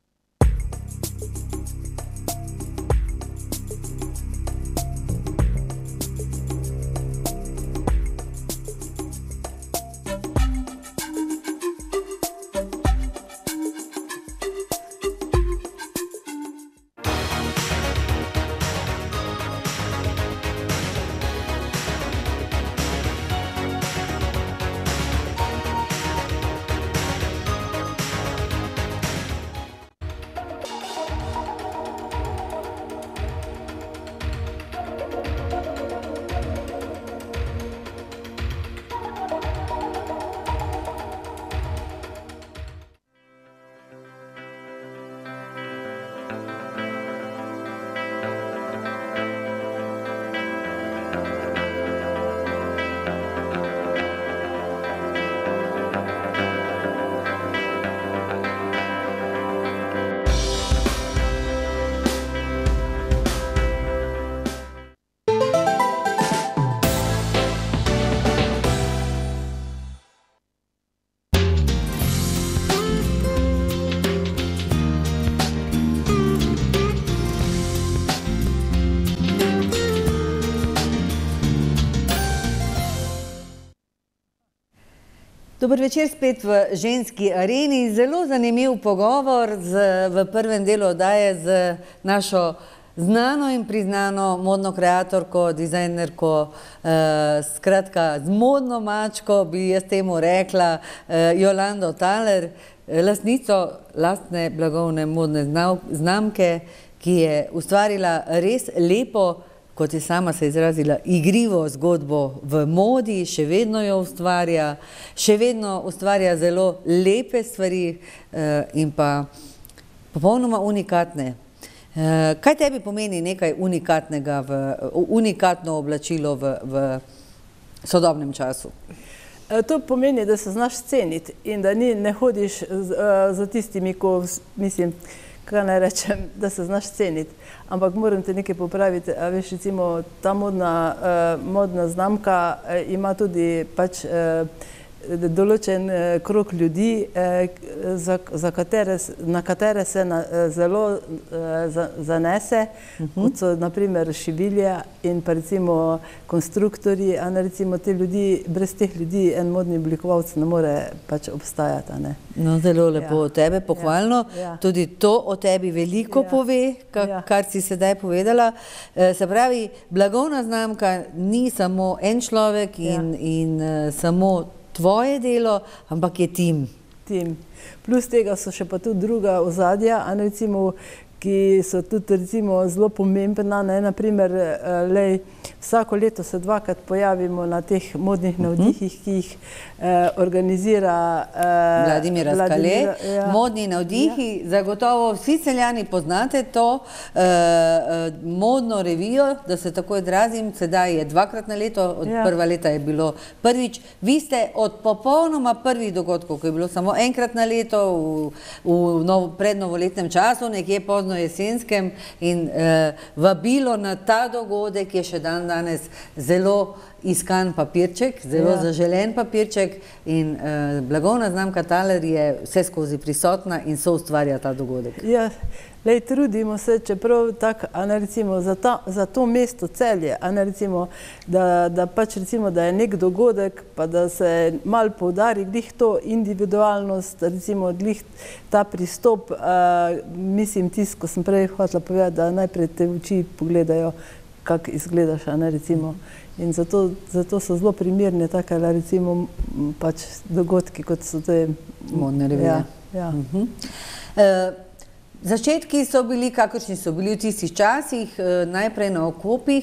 Dober večer spet v Ženski areni. Zelo zanimiv pogovor z, v prvem delu oddaje z našo znano in priznano modno kreatorko, dizajnerko, eh, skratka z modno mačko, bi jaz temu rekla, eh, Jolando Thaler, lastnico lastne blagovne modne znamke, ki je ustvarila res lepo, kot je sama se izrazila, igrivo zgodbo v modi, še vedno jo ustvarja, še vedno ustvarja zelo lepe stvari eh, in pa popolnoma unikatne. Eh, kaj tebi pomeni nekaj unikatnega, v, unikatno oblačilo v, v sodobnem času? To pomeni, da se znaš ceniti in da ni, ne hodiš z, za tistimi, ko mislim, kaj naj rečem, da se znaš ceniti. Ampak moram te nekaj popraviti, a veš, recimo, ta modna, uh, modna znamka uh, ima tudi pač uh, določen uh, krog ljudi, uh, za, za katere, na katere se na, uh, zelo uh, za, zanese, uh-huh. kot so naprimer šivilje in pa recimo konstruktorji, a ne recimo te ljudi, brez teh ljudi en modni oblikovalec ne more pač obstajati, a ne. No, zelo lepo od tebe, pohvalno. Ja. Ja. Tudi to o tebi veliko ja. pove, kar, ja. kar si sedaj povedala. Se pravi, blagovna znamka ni samo en človek in, ja. in uh, samo tvoje delo, ampak je tim. Tim. Plus tega so še pa tudi druga ozadja, a ne recimo, ki so tudi recimo zelo pomembna, ne, naprimer, lej, vsako leto se dvakrat pojavimo na teh modnih navdihih, ki jih eh, organizira eh, Vladimir Skale. Ja. Modni navdihi, ja. Zagotovo vsi Celjani poznate to eh, eh, modno revijo, da se tako izrazim, sedaj je dvakrat na leto, od ja. prva leta je bilo prvič. Vi ste od popolnoma prvih dogodkov, ko je bilo samo enkrat na leto v, v nov, prednovoletnem času, nekje pozno jesenskem in eh, vabilo na ta dogodek je še dan danes zelo iskan papirček, zelo ja. zaželen papirček in eh, blagovna znamka Thaler je vse skozi prisotna in so ustvarja ta dogodek. Ja, lej, trudimo se, čeprav tak, a ne recimo, za, ta, za to mesto Celje, a ne recimo, da, da pač recimo, da je nek dogodek, pa da se malo poudari glih to individualnost, recimo glih ta pristop, uh, mislim tisto, ko sem prej hotela povedati, da najprej te v oči pogledajo, kako izgledaš, a ne recimo. In zato, zato so zelo primirne take, recimo, pač dogodki, kot so te modne revije. Ja, ja. Uh-huh. uh, Začetki so bili, kakršni so bili v tistih časih, eh, najprej na okopih,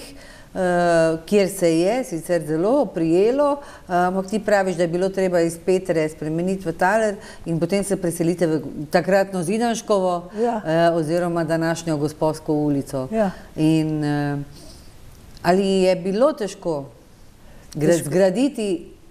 eh, kjer se je sicer zelo prijelo, eh, ampak ti praviš, da je bilo treba iz Petre spremeniti v Thaler in potem se preselite v takratno Zidanškovo ja. eh, oziroma današnjo Gosposko ulico. Ja. In eh, ali je bilo težko, težko. zgraditi?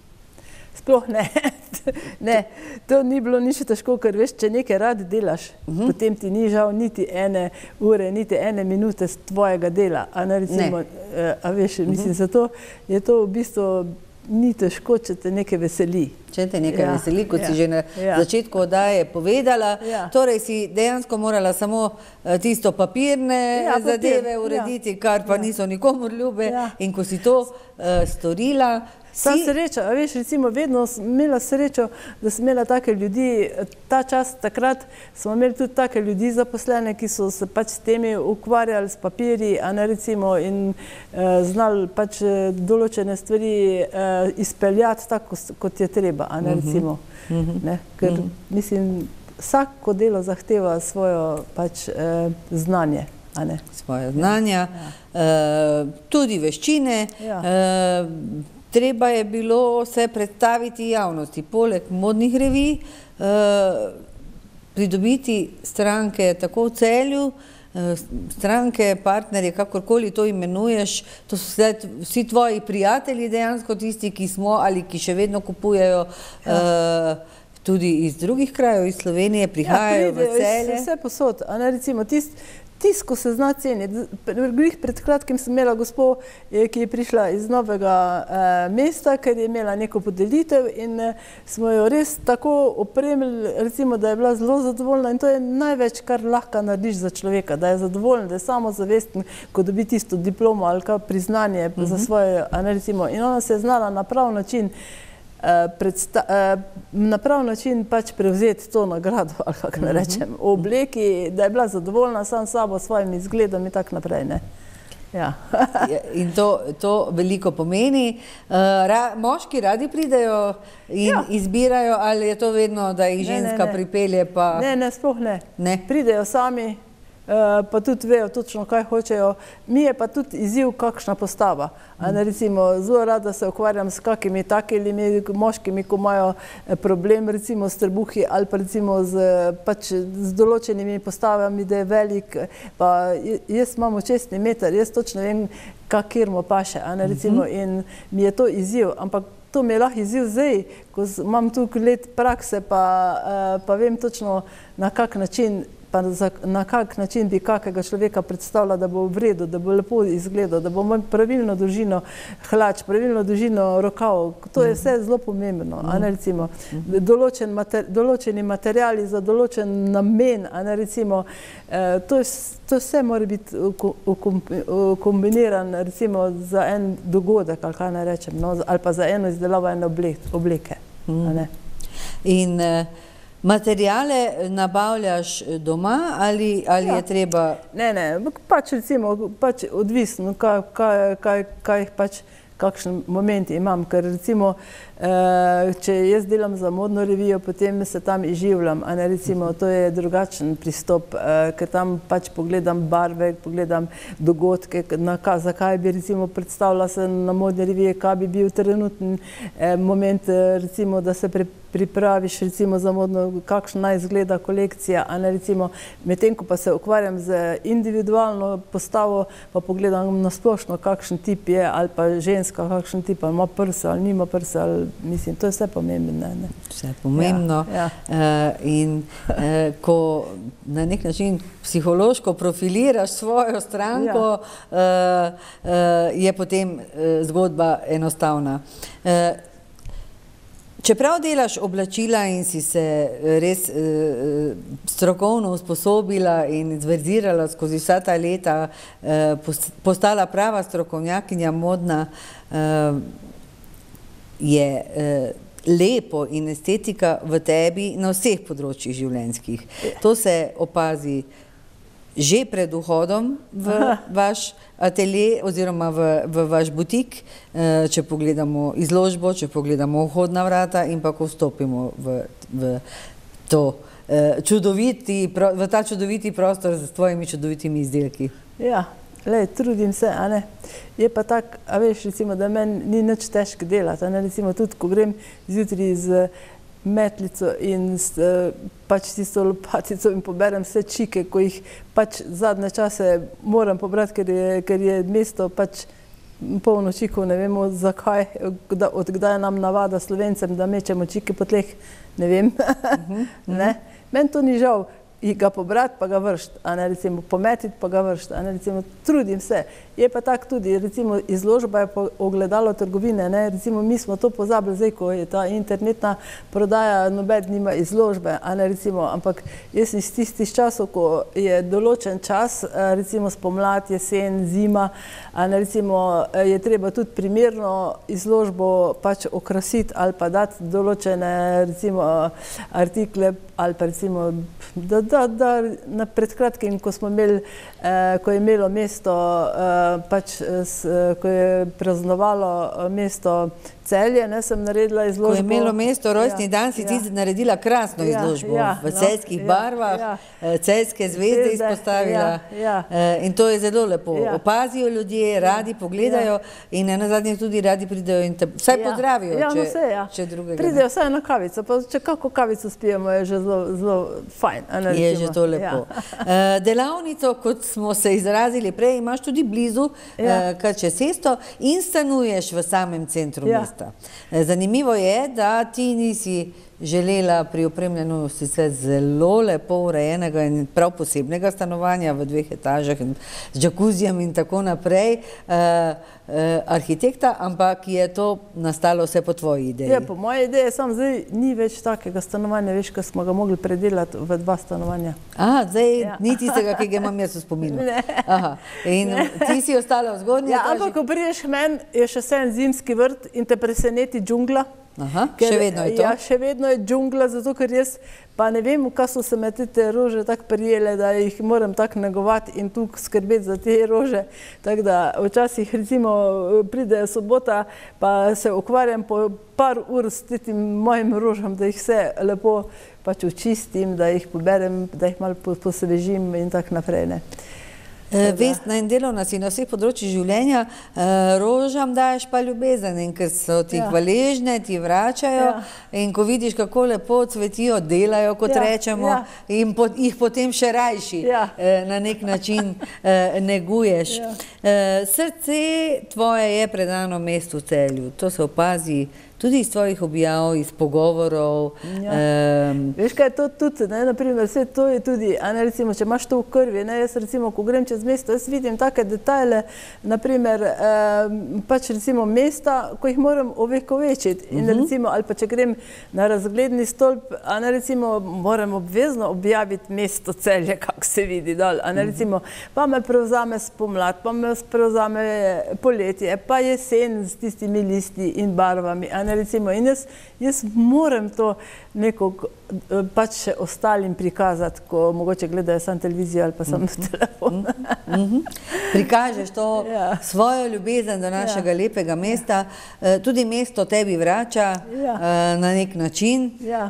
Sploh ne. Ne, to ni bilo nič težko, ker veš, če nekaj rad delaš, uh-huh. potem ti ni žal niti ene ure, niti ene minute z tvojega dela. A ne recimo, ne. A veš, mislim, uh-huh. zato je to v bistvu ni težko, če te nekaj veseli. Če te nekaj ja. veseli, kot ja. si že na ja. začetku oddaje povedala, ja. torej si dejansko morala samo tisto papirne ja, zadeve papir. urediti, ja. kar pa ja. niso nikomur ljube ja. in ko si to uh, storila, Sam sreča, a veš, recimo, vedno sem imela srečo, da sem imela take ljudi, ta čas, takrat smo imeli tudi take ljudi zaposlene, ki so se pač s temi ukvarjali s papirji, a ne recimo, in eh, znali pač določene stvari eh, izpeljati tako, kot je treba, a ne recimo. Uh-huh. ne? Ker, uh-huh. mislim, vsako delo zahteva svojo pač eh, znanje. A ne? Svoje znanja, ja. eh, tudi veščine, ja. eh, treba je bilo se predstaviti javnosti, poleg modnih revij, eh, pridobiti stranke tako v Celju, eh, stranke, partnerje, kakorkoli to imenuješ, to so sedaj vsi tvoji prijatelji dejansko, tisti, ki smo ali ki še vedno kupujejo ja. eh, tudi iz drugih krajev, iz Slovenije, prihajajo ja, v Celje. Vse posod, a ne recimo tist, Tisk, ko se zna ceniti. Pred kratkim sem imela gospo, ki je prišla iz novega eh, mesta, ker je imela neko podelitev in eh, smo jo res tako opremili, recimo, da je bila zelo zadovoljna in to je največ, kar lahko narediš za človeka, da je zadovoljen, da je samozavesten, ko dobi tisto diplomo ali kaj priznanje uh-huh. za svoje, a ne recimo. In ona se je znala na prav način na prav način pač prevzeti to nagrado, ali kako ne rečem, v obleki, da je bila zadovoljna sam sabo, svojim izgledom in tako naprej, ne. Ja. In to, to veliko pomeni. Ra, moški radi pridejo in ja. izbirajo, ali je to vedno, da jih ženska ne, ne, ne. pripelje pa... Ne, ne, sploh ne. ne. Pridejo sami, pa tudi vejo točno, kaj hočejo. Mi je pa tudi izziv, kakšna postava. Ne, recimo, zelo rada se ukvarjam s kakimi takimi moškimi, ko imajo problem recimo s trebuhi ali pa recimo z, pač, z določenimi postavami, da je velik. Pa jaz imam očesni meter, jaz točno vem, kjer mu paše. Ne, recimo, in mi je to izziv, ampak to mi je lahko izziv zdaj, ko imam tukaj let prakse, pa, pa vem točno, na kak način pa za, na kak način bi kakega človeka predstavila, da bo v redu, da bo lepo izgledal, da bo imel pravilno dolžino hlač, pravilno dolžino rokav. To je vse zelo pomembno. A ne, recimo, določen mater, določeni materiali za določen namen, a ne, recimo, eh, to, je, to vse mora biti kombiniran recimo za en dogodek, ali kaj ne rečem, no, ali pa za eno izdelavo ene obleke. A ne. In materiale nabavljaš doma ali, ali ja. je treba... Ne, ne, pač recimo, pač odvisno, kaj, kaj, kaj, kaj pač, kakšen moment imam, ker recimo, eh, če jaz delam za modno revijo, potem se tam izživljam, a ne, recimo, to je drugačen pristop, eh, ker tam pač pogledam barve, pogledam dogodke, na, zakaj bi recimo predstavila se na modne revije, kaj bi bil trenutni eh, moment, eh, recimo, da se pri, pripraviš recimo za modno, kakšna naj izgleda kolekcija, a ne, recimo, medtem ko pa se ukvarjam z individualno postavo, pa pogledam na splošno, kakšen tip je, ali pa ženska, kakšen tip, ali ima prsa, ali nima prsa, ali, mislim, to je vse pomembno. Ne? Vse pomembno. Ja, ja. Uh, in uh, ko na nek način psihološko profiliraš svojo stranko, ja. uh, uh, je potem uh, zgodba enostavna. Uh, Čeprav delaš oblačila in si se res eh, strokovno usposobila in zverzirala skozi vsa ta leta, eh, postala prava strokovnjakinja modna, eh, je eh, lepo in estetika v tebi na vseh področjih življenjskih. To se opazi že pred vhodom v vaš atelje oziroma v, v vaš butik, če pogledamo izložbo, če pogledamo vhodna vrata in pa ko vstopimo v, v, to, čudoviti, v ta čudoviti prostor s tvojimi čudovitimi izdelki. Ja, lej, trudim se, a ne. Je pa tak, a veš, recimo, da meni ni nič težko delati, a ne, recimo, tudi ko grem zjutraj z metlico in s, pač tisto lopatico in poberem vse čike, ko jih pač zadnje čase moram pobrati, ker je, ker je mesto pač polno čikov, ne vemo zakaj, da, od kdaj nam navada Slovencem, da mečemo čike po tleh, ne vem. Uh-huh. Ne? Meni to ni žal, ga pobrati pa ga vršiti, a ne, recimo pometiti pa ga vršiti, a ne, recimo trudim se. Je pa tak tudi, recimo izložba je ogledalo trgovine, ne, recimo mi smo to pozabili zdaj, ko je ta internetna prodaja, noben nima izložbe, a ne, recimo, ampak jaz iz tistih časov, ko je določen čas, recimo spomlad, jesen, zima, a ne, recimo je treba tudi primerno izložbo pač okrasiti ali pa dati določene, recimo, artikle ali pa recimo, da, da, da na pred kratkim, ko smo imeli, eh, ko je imelo mesto, eh, pač, s, ko je praznovalo mesto Celje, ne, sem naredila izložbo. Ko je imelo mesto rojstni dan, si ti naredila krasno izložbo v celjskih barvah, celjske zvezde izpostavila in to je zelo lepo. Opazijo ljudje, radi pogledajo in na zadnje tudi radi pridejo in te vsaj pozdravijo, če drugega. Pridejo vsaj na kavico, pa če kako kavico spijemo, je že zelo fajn. Je že to lepo. Delavnico, kot smo se izrazili prej, imaš tudi blizu, kar čez cesto in stanuješ v samem centru mesta. Zanimivo je, da ti nisi želela pri opremljanju sicer zelo lepo urejenega in prav posebnega stanovanja v dveh etažah z džakuzijem in tako naprej eh, eh, arhitekta, ampak je to nastalo vse po tvoji ideji. Ja, po moji ideji, sam zdaj ni več takega stanovanja, veš, ko smo ga mogli predelati v dva stanovanja. Aha, zdaj ja. Ni tistega, ki ga imam jaz v spominu. Ne. Aha. In ne. Ti si ostala v zgodnji ja, etaži. Ampak, ko prideš k meni, je še vse en zimski vrt in te preseneti džungla. Aha, ker, še vedno je to? Ja, še vedno je džungla, zato ker jaz pa ne vem, kaj so se me te rože tako prijele, da jih moram tako negovati in tu skrbeti za te rože. Tako da včasih recimo pride sobota, pa se ukvarjam po par ur s tem mojim rožam, da jih vse lepo pač očistim, da jih poberem, da jih malo posvežim in tako naprej, ne. Vestna in delovna si na vseh področjih življenja, rožam daješ pa ljubezen, in ker so ti hvaležne, ti vračajo in ko vidiš, kako lepo cvetijo, delajo, kot rečemo, in jih potem še rajši na nek način neguješ. Srce tvoje je predano mestu Celju, to se opazi tudi iz tvojih objav, iz pogovorov. Veš kaj, to tudi, naprimer, vse to je tudi, recimo, če imaš to v krvi, jaz recimo, ko grem čez mesto, jaz vidim take detajle, naprimer, pač recimo mesta, ko jih moram ovekovečiti, in recimo, ali pa če grem na razgledni stolp, recimo, moram obvezno objaviti mesto Celje, kako se vidi dol, recimo, pa me prevzame spomlad, pa me prevzame poletje, pa jesen s tistimi listi in barvami, recimo, in jaz, jaz moram to neko pač še ostalim prikazati, ko mogoče gledajo sam televizijo ali pa sam telefon. Prikažeš to svojo ljubezen do našega lepega mesta, tudi mesto tebi vrača na nek način.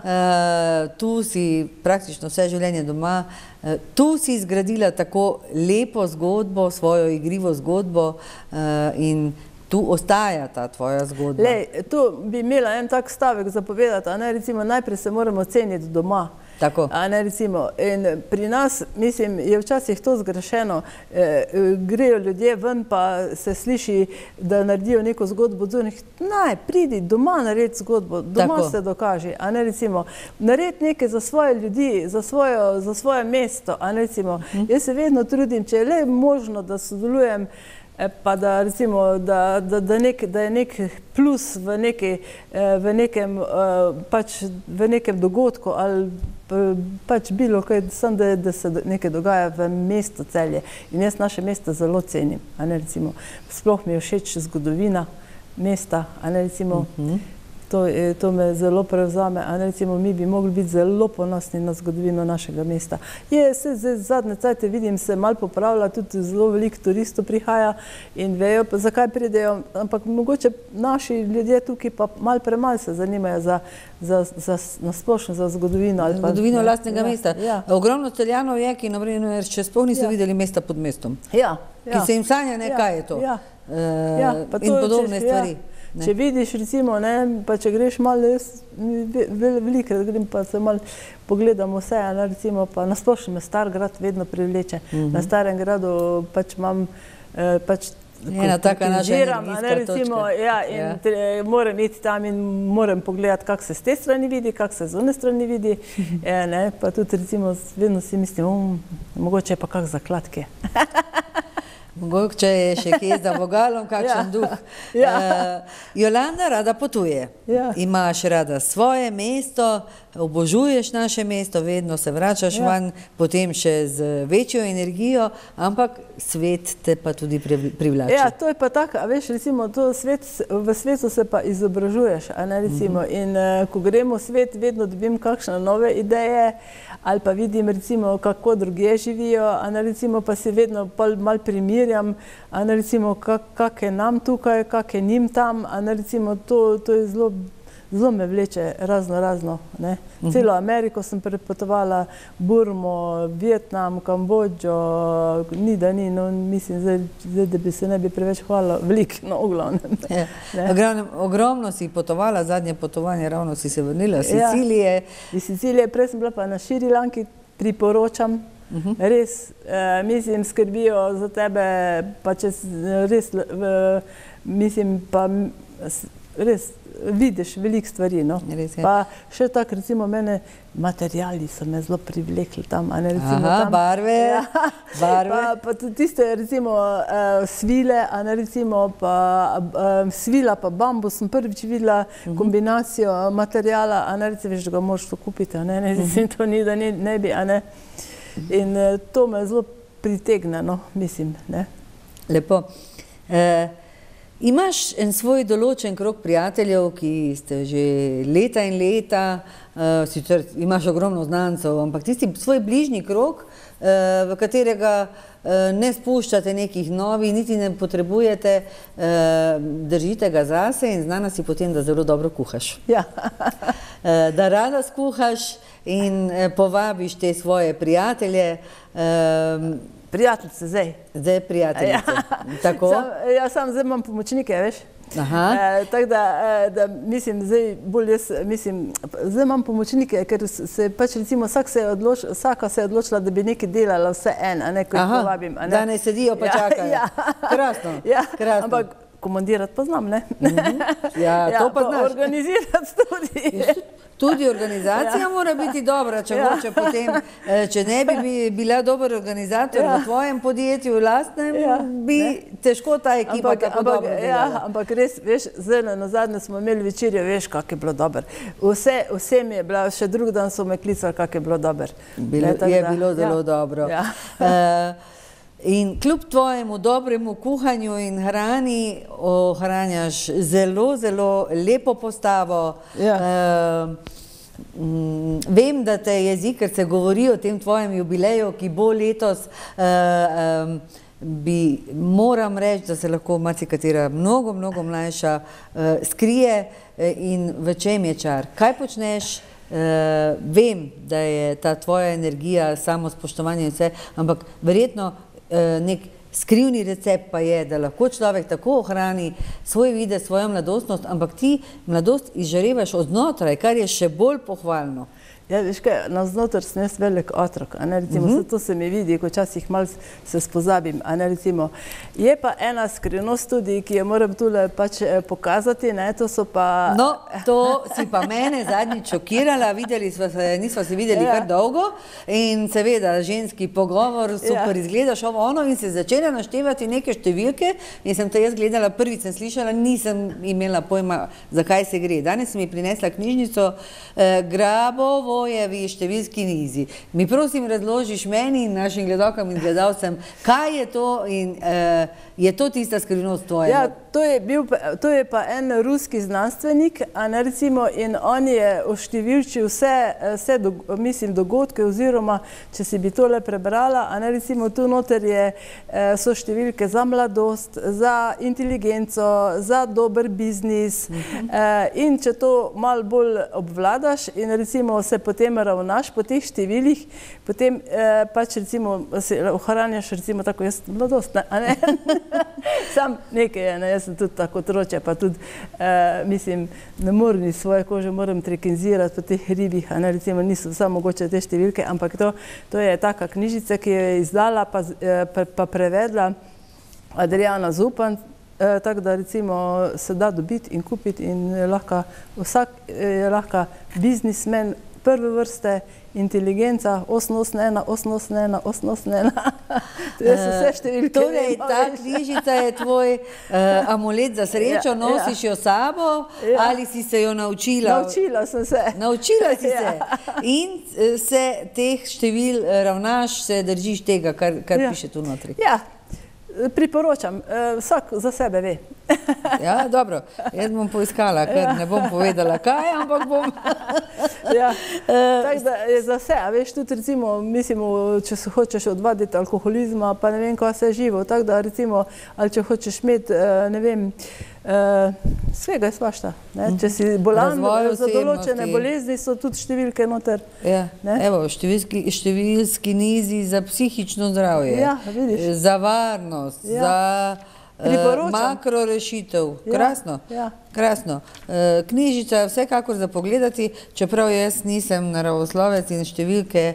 Tu si praktično vse življenje doma, tu si zgradila tako lepo zgodbo, svojo igrivo zgodbo in tu ostaja ta tvoja zgodba. Lej, tu bi imela en tak stavek zapovedati, a ne, recimo, najprej se moramo ceniti doma. Tako. A ne, recimo, in pri nas, mislim, je včasih to zgrešeno, grejo ljudje ven, pa se sliši, da naredijo neko zgodbo, naj, pridi, doma naredi zgodbo, doma se dokaži, a ne, recimo, naredi nekaj za svoje ljudi, za svoje mesto, a ne, recimo, jaz se vedno trudim, če je le možno, da sodelujem, pa da recimo, da je nek plus v nekem pač v nekem dogodku ali pač bilo kaj, samo da se nekaj dogaja v mestu Celje. In jaz naše mesto zelo cenim, a ne recimo, sploh mi je všeč zgodovina mesta, a ne recimo, to me zelo prevzame, a ne recimo, mi bi mogli biti zelo ponosni na zgodovino našega mesta. Je, se zadnje cajte vidim, se malo popravlja, tudi zelo veliko turistov prihaja in vejo, zakaj pridejo, ampak mogoče naši ljudje tukaj pa malo premalo se zanimajo za nasplošno za zgodovino. Zgodovino lastnega mesta. Ogromno Celjanov je, ki naprimer še sploh niso videli mesta pod mestom. Ki se jim sanja, ne, kaj je to. In podobne stvari. Če vidiš, recimo, pa če greš malo, veliko grem pa se malo pogledam vse, recimo, pa nasplošno me Star grad vedno privleče. Na Starem gradu pač imam pač ena taka naša energijska točka. Ja, in moram iti tam in moram pogledati, kako se z te strani vidi, kako se z one strani vidi. Pa tudi, recimo, vedno si mislim, mogoče je pa kak zakladke. Mogoče je še kje za vogalom, kakšen duh. Jolanda rada potuje. Imaš rada svoje mesto, obožuješ naše mesto, vedno se vračaš van, potem še z večjo energijo, ampak svet te pa tudi privlači. Ja, to je pa tako, a veš, recimo, v svetu se pa izobražuješ, a ne, recimo, in ko gremo v svet, vedno dobim kakšne nove ideje, ali pa vidim, recimo, kako drugje živijo, a ne, recimo, pa si vedno malo primirjam, a ne, recimo, kak je nam tukaj, kak je njim tam, a ne, recimo, to je zelo, zelo me vleče razno, razno, ne. Celo Ameriko sem prepotovala, Burmo, Vietnam, Kambodžo, ni da ni, no, mislim, zdaj, da bi se ne bi preveč hvala, veliko, no, v glavnem. Ogromno si potovala, zadnje potovanje, ravno si se vrnila iz Sicilije. Iz Sicilije, prej sem bila pa na Šrilanki, priporočam, res, mislim, skrbijo za tebe, pa če res, mislim, pa res, vidiš veliko stvari, no. Pa še tako, recimo, mene materiali so me zelo privlekli tam, a ne, recimo tam. Aha, barve, barve. Pa tudi tiste, recimo, svile, a ne, recimo, pa svila pa bambus, sem prvič videla kombinacijo materijala, a ne, recimo, veš, da ga moraš to kupiti, a ne, recimo, to ni, da ne bi, a ne. In to me zelo pritegne, no, mislim, ne. Lepo. Imaš en svoj določen krog prijateljev, ki ste že leta in leta, uh, sicer imaš ogromno znancev, ampak tisti svoj bližnji krog, uh, v katerega uh, ne spuščate nekih novih, niti ne potrebujete, uh, držite ga zase in znana si potem, da zelo dobro kuhaš. Ja. uh, da rada skuhaš in uh, povabiš te svoje prijatelje. Uh, Prijateljice zdaj. Zdaj prijateljice. Ja. Tako? Sam, ja, sam zdaj imam pomočnike, veš. Aha. E, tako da, da mislim, zdaj bolj jaz, mislim, zdaj imam pomočnike, ker se pač recimo vsak se je odloč, vsaka se je odločila, da bi nekaj delala vse en, a ne, ko jih povabim. A ne. Da ne sedijo pa ja, čakajo. Ja. Krasno. Ja, Krasno. ampak komandirati pa znam, ne? Mm-hmm. Ja, to ja, pa znaš. Organizirati tudi. Tudi organizacija ja. mora biti dobra, če ja. hoče potem, če ne bi bila dober organizator ja. v tvojem podjetju, v lastnem, ja. bi ne? težko ta ekipa ampak, tako ampak, dobro delala. Ja, ampak res, veš, zdaj na zadnje smo imeli večerjo, veš, kak je bilo dober. Vse, vse mi je bilo, še drug dan so me klicali, kak je bilo dober. Bilo, ne, je da, bilo zelo ja. dobro. Ja. Uh, In kljub tvojemu dobremu kuhanju in hrani ohranjaš zelo, zelo lepo postavo. Ja. Uh, mm, vem, da te jezik, ker se govori o tem tvojem jubileju, ki bo letos, uh, um, bi, moram reči, da se lahko marsikatera mnogo, mnogo mlajša uh, skrije in v čem je čar. Kaj počneš? Uh, vem, da je ta tvoja energija, samo spoštovanje in vse, ampak verjetno nek skrivni recept pa je, da lahko človek tako ohrani svoj videz, svojo mladostnost, ampak ti mladost izžarevaš od znotraj, kar je še bolj pohvalno. Ja, veš kaj, navznoter sem jaz velik otrok, a ne, recimo, mm-hmm. to se mi vidi, ko včasih malo se spozabim, a ne, recimo. Je pa ena skrivnost tudi, ki jo moram tule pač pokazati, ne, to so pa... No, to si pa mene zadnjič šokirala, videli smo se, nismo se videli ja. kar dolgo in seveda ženski pogovor, super ja. izgledaš ovo ono in se začela naštevati neke številke in sem te jaz gledala, prvič sem slišala, nisem imela pojma, zakaj se gre. Danes sem mi prinesla knjižnico eh, Grabovo Vojevi številski nizi. Mi prosim razložiš meni in našim gledalkam in gledalcem, kaj je to in uh, je to tista skrivnost tvoja? Ja, to je, bil, to je pa en ruski znanstvenik, a ne, recimo, in on je oštevilčil vse, vse do, mislim, dogodke oziroma, če si bi tole prebrala, a ne, recimo, tu noter je, so številke za mladost, za inteligenco, za dober biznis uh-huh. in če to malo bolj obvladaš in recimo se potem ravnaš po teh številih, potem eh, pač recimo se ohranjaš recimo tako jaz mladost, ne, a ne? Sam nekaj je, ne, jaz sem tudi tako otroče, pa tudi, eh, mislim, ne moram iz svoje kože, moram trekenzirati po teh ribih, a ne, recimo niso samo mogoče te številke, ampak to, to je taka knjižica, ki je izdala pa, eh, pa, pa prevedla Adriana Zupan, eh, tako da recimo se da dobiti in kupiti in lahko, vsak je lahko biznismen prve vrste, inteligenca, osem osem ena, osem osem ena, osem osem ena. To so vse številke. Torej, ta knjižica je tvoj uh, amulet za srečo, ja, nosiš ja. jo sabo ja. ali si se jo naučila? Naučila sem se. Naučila si ja. se. In se teh števil ravnaš, se držiš tega, kar, kar ja. piše tu notri. Ja. Priporočam, vsak za sebe ve. Ja, dobro, jaz bom poiskala, ker ne bom povedala kaj, ampak bom... Ja, tako da je za vse, a veš, tudi recimo, mislimo, če se hočeš odvaditi alkoholizma, pa ne vem, kaj se je živo, tako da recimo, ali če hočeš imeti, ne vem, svega je svašta, ne, če si bolan za določene bolezni, so tudi številke noter. Ja, evo, številski, številski nizi za psihično zdravje, ja, vidiš. Za varnost, ja. za... makro rešitev. Krasno. Ja, ja. Krasno. Knjižica vsekakor za pogledati, čeprav jaz nisem naravoslovec in številke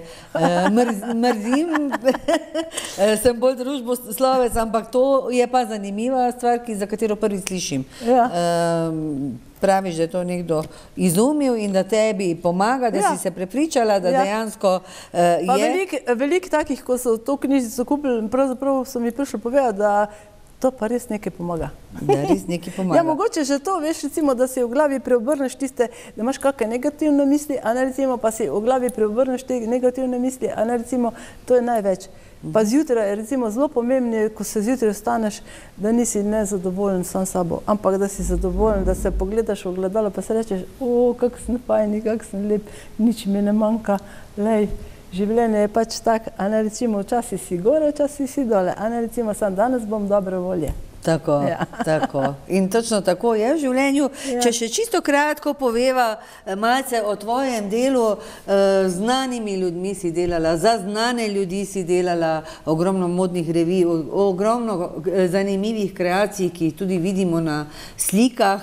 mrzim, sem bolj družboslovec, ampak to je pa zanimiva stvar, za katero prvi slišim. Ja. Praviš, da je to nekdo izumil in da tebi pomaga, da ja. si se prepričala, da ja. dejansko uh, je... Veliko velik takih, ko so to knjižico kupili, pravzaprav so mi prišli povedati, da to pa res nekaj pomaga. Da, res nekaj pomaga. Ja, mogoče že to, veš, recimo, da si v glavi preobrneš tiste, da imaš kakšne negativne misli, a ne recimo, pa si v glavi preobrneš te negativne misli, a ne recimo, to je največ. Pa zjutraj je recimo zelo pomembno, ko se zjutraj vstaneš, da nisi nezadovoljen sam sabo, ampak da si zadovoljen, da se pogledaš v ogledalo, pa se rečeš, o, kak sem fajni, kak sem lep, nič mi ne manjka, lej, življenje je pač tak, a ne recimo, včasih si gore, včasih si dole, a ne recimo, sam danes bom dobre volje. Tako, ja. Tako. In točno tako je v življenju. Ja. Če še čisto kratko poveva malce o tvojem delu, z znanimi ljudmi si delala, za znane ljudi si delala, ogromno modnih revij, ogromno zanimivih kreacij, ki jih tudi vidimo na slikah.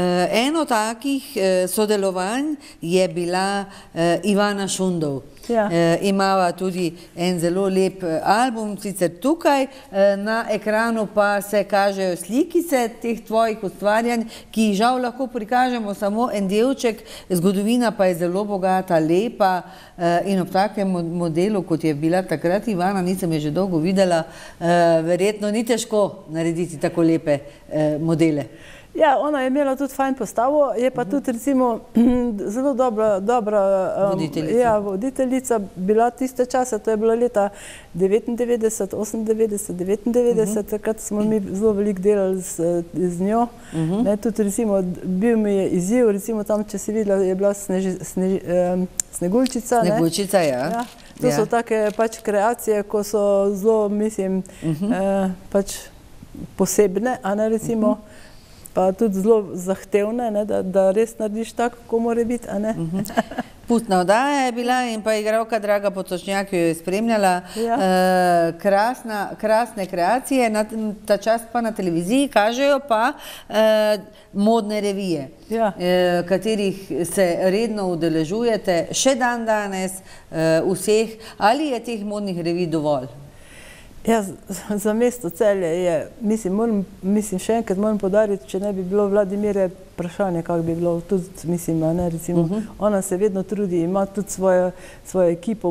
Eno takih sodelovanj je bila Ivana Šundov. Ja. E, imava tudi en zelo lep album, sicer tukaj e, na ekranu pa se kažejo slikice teh tvojih ustvarjanj, ki jih žal lahko prikažemo samo en delček, zgodovina pa je zelo bogata, lepa e, in ob takem modelu, kot je bila takrat Ivana, nisem je že dolgo videla, e, verjetno ni težko narediti tako lepe e, modele. Ja, ona je imela tudi fajn postavo, je pa tudi recimo zelo dobra, dobra um, voditeljica. Ja, voditeljica bila tiste čase, to je bilo leta devetindevetdeset, osemindevetdeset, devetindevetdeset, takrat smo mi zelo veliko delali z, z njo. Ne, tudi recimo bil mi je izziv, recimo tam, če si videla, je bila sneži, sneži, um, Sneguljčica. Sneguljčica, ja. Ja. To ja. So take pač kreacije, ko so zelo, mislim, uh-huh. eh, pač posebne, a ne recimo, uh-huh. pa tudi zelo zahtevne, ne, da, da res narediš tako, kako mora biti, a ne? Uh-huh. Pustna oddaja je bila in pa igralka Draga Potočnjak jo je spremljala. Ja. E, krasna, krasne kreacije, na ta čas pa na televiziji kažejo pa e, modne revije, ja. e, katerih se redno udeležujete, še dan danes e, vseh. Ali je teh modnih revij dovolj? Ja, za mesto Celje je, mislim, moram, mislim, še enkrat moram podariti, če ne bi bilo Vladimire, vprašanje, kako bi bilo, tudi, mislim, ne, recimo, uh-huh. ona se vedno trudi, ima tudi svojo, svojo ekipo,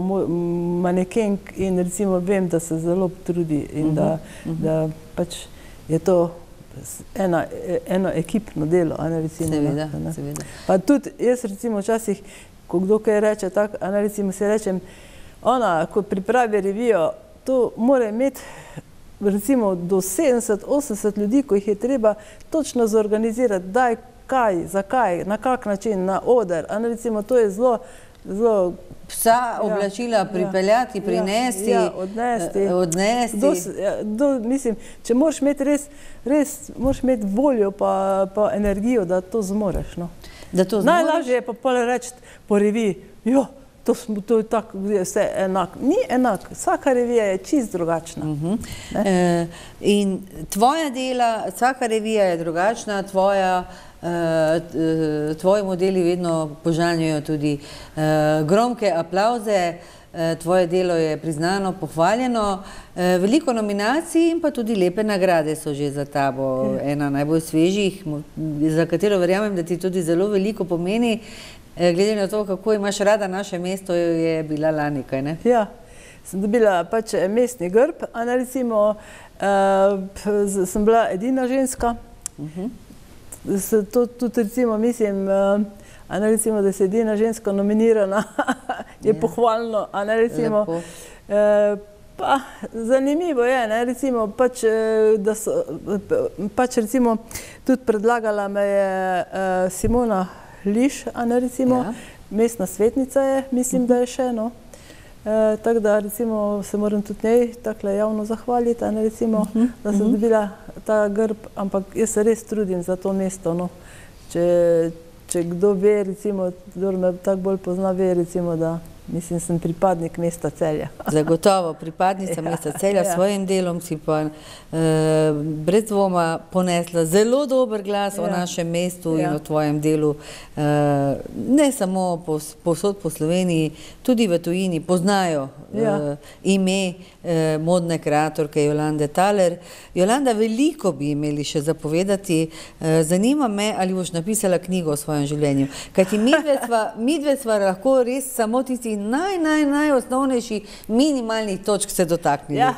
manekenk in recimo vem, da se zelo trudi in uh-huh. da, uh-huh. da pač je to ena, eno ekipno delo, a ne recimo. Seveda, ne. seveda. Pa tudi jaz recimo včasih, ko kdo kaj reče tako, a ne recimo si rečem, ona, ko pripravi revijo, to mora imeti recimo do sedemdeset, osemdeset ljudi, ko jih je treba točno zorganizirati, daj, kaj, zakaj, na kak način, na oder, a ne recimo to je zelo, zelo... Vsa oblačila ja, pripeljati, prinesti, ja, odnesti. odnesti. Do, ja, do, mislim, če moraš imeti res, res moraš imeti voljo pa, pa energijo, da to zmoreš. No. Da to zmoreš? Najlažje je pa pole reči po reviji, jo, To, smo, to je tako, vse enako. Ni enako, vsaka revija je čist drugačna. Uh-huh. e, in tvoja dela, vsaka revija je drugačna, tvoja, e, tvoji modeli vedno požanjajo tudi e, gromke aplauze, e, tvoje delo je priznano, pohvaljeno, e, veliko nominacij in pa tudi lepe nagrade so že za tabo, ena najbolj svežih, za katero verjamem, da ti tudi zelo veliko pomeni. Glede na to, kako imaš rada naše mesto, je bila lani, kaj ne? Ja, sem dobila pač mestni grb, a ne recimo, uh, sem bila edina ženska. Uh-huh. To tudi recimo mislim, uh, a ne recimo, da se edina ženska nominirana, je ja. pohvalno, a ne recimo. Uh, pa zanimivo je, ne recimo, pač, da so, pač recimo, tudi predlagala me je uh, Simona Liš, a ne recimo, ja. mestna svetnica je, mislim, da je še, no. E, tako da, recimo, se moram tudi njej takle javno zahvaliti, a ne recimo, uh-huh. da sem uh-huh. dobila ta grb, ampak jaz se res trudim za to mesto, no. Če, če kdo ve, recimo, kdo me tako bolj pozna, ve, recimo, da mislim, sem pripadnik mesta Celja. Zagotovo, pripadnica ja, mesta Celja, ja. svojim delom si pa uh, brez dvoma ponesla zelo dober glas ja. o našem mestu ja. in o tvojem delu. Uh, ne samo povsod po, po Sloveniji, tudi v tujini poznajo ja. uh, ime uh, modne kreatorke Jolande Thaler. Jolanda, veliko bi imeli še zapovedati. Uh, zanima me, ali boš napisala knjigo o svojem življenju. Kajti midve sva, midve sva lahko res samo tisti naj, naj, naj osnovnejši minimalnih točk se dotaknili. Ja.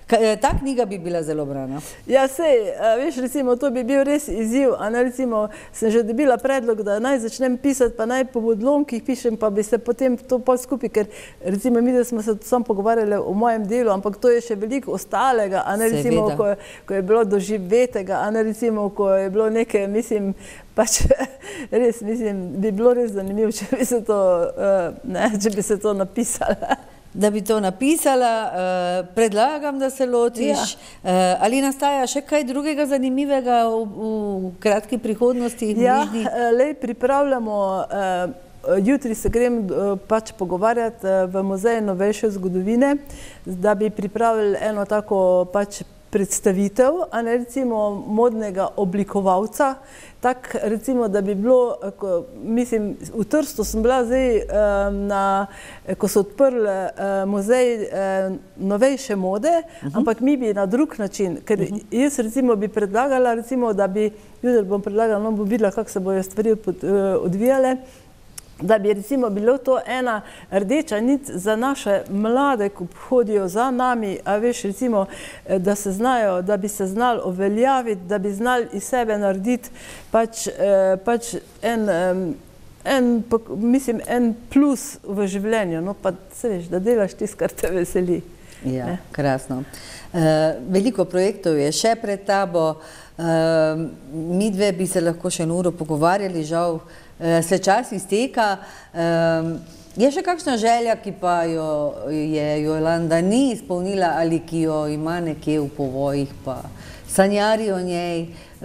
Ta knjiga bi bila zelo brana. Ja, sej, veš, recimo, to bi bil res izziv, a ne, recimo, sem že dobila predlog, da naj začnem pisati, pa naj po odlomkih pišem, pa bi se potem to pol skupaj, ker recimo mi, da smo se sam pogovarjali o mojem delu, ampak to je še veliko ostalega, a ne, recimo, ko, ko je bilo doživetega, a ne, recimo, ko je bilo nekaj, mislim, pač res, mislim, bi bilo res zanimivo, če bi se to, ne, če bi se to napisala. Da bi to napisala, predlagam, da se lotiš. Ali nastaja še kaj drugega zanimivega v kratki prihodnosti? Ja, lej, pripravljamo, jutri se grem pač pogovarjati v Muzej novejše zgodovine, da bi pripravili eno tako pač predstavitev, a ne, recimo, modnega oblikovalca, tak, recimo, da bi bilo, mislim, v Trstu sem bila zdaj, na, ko so odprli muzej novejše mode, ampak mi bi na drug način, ker jaz, recimo, bi predlagala, recimo, da bi, jutri bom predlagala, no, bo videla, kako se bojo stvari odvijale, da bi, recimo, bilo to ena rdeča nit za naše mlade, ko hodijo za nami, a veš, recimo, da se znajo, da bi se znali uveljaviti, da bi znali iz sebe narediti pač, pač en, en, mislim, en plus v življenju, no, pa se veš, da delaš tisto, kar te veseli. Ja, krasno. Veliko projektov je še pred tabo, mi dve bi se lahko še eno uro pogovarjali, žal se čas izteka. Je še kakšna želja, ki pa jo je Jolanda ni izpolnila ali ki jo ima nekje v povojih, pa sanjari o njej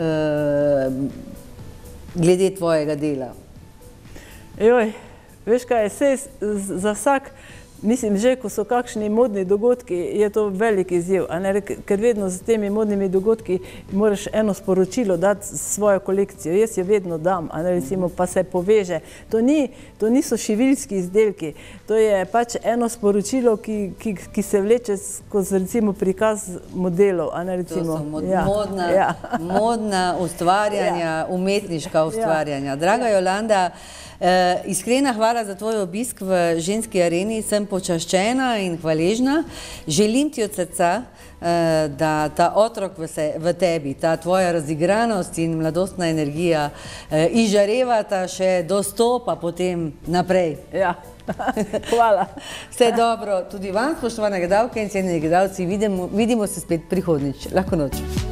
glede tvojega dela? Joj, veš kaj, sej za vsak, mislim, že ko so kakšni modni dogodki, je to velik izziv, a ne, ker vedno z temi modnimi dogodki moraš eno sporočilo dati svojo kolekcijo. Jaz jo vedno dam, a ne, recimo, pa se poveže. To ni, to niso šiviljski izdelki, to je pač eno sporočilo, ki, ki, ki se vleče skozi, recimo, prikaz modelov, a ne, recimo. To so mod, ja, modna, ja. modna ustvarjanja, ja. umetniška ustvarjanja. Ja. Draga Jolanda, Uh, iskrena hvala za tvoj obisk v Ženski areni, sem počaščena in hvaležna. Želim ti od srca, uh, da ta otrok v, se, v tebi, ta tvoja razigranost in mladostna energija uh, izžarevata še do stopa potem naprej. Ja, hvala. Vse dobro tudi vam, spoštovane gledalke in cenjeni gledalci, vidimo, vidimo se spet prihodnjič. Lahko noč.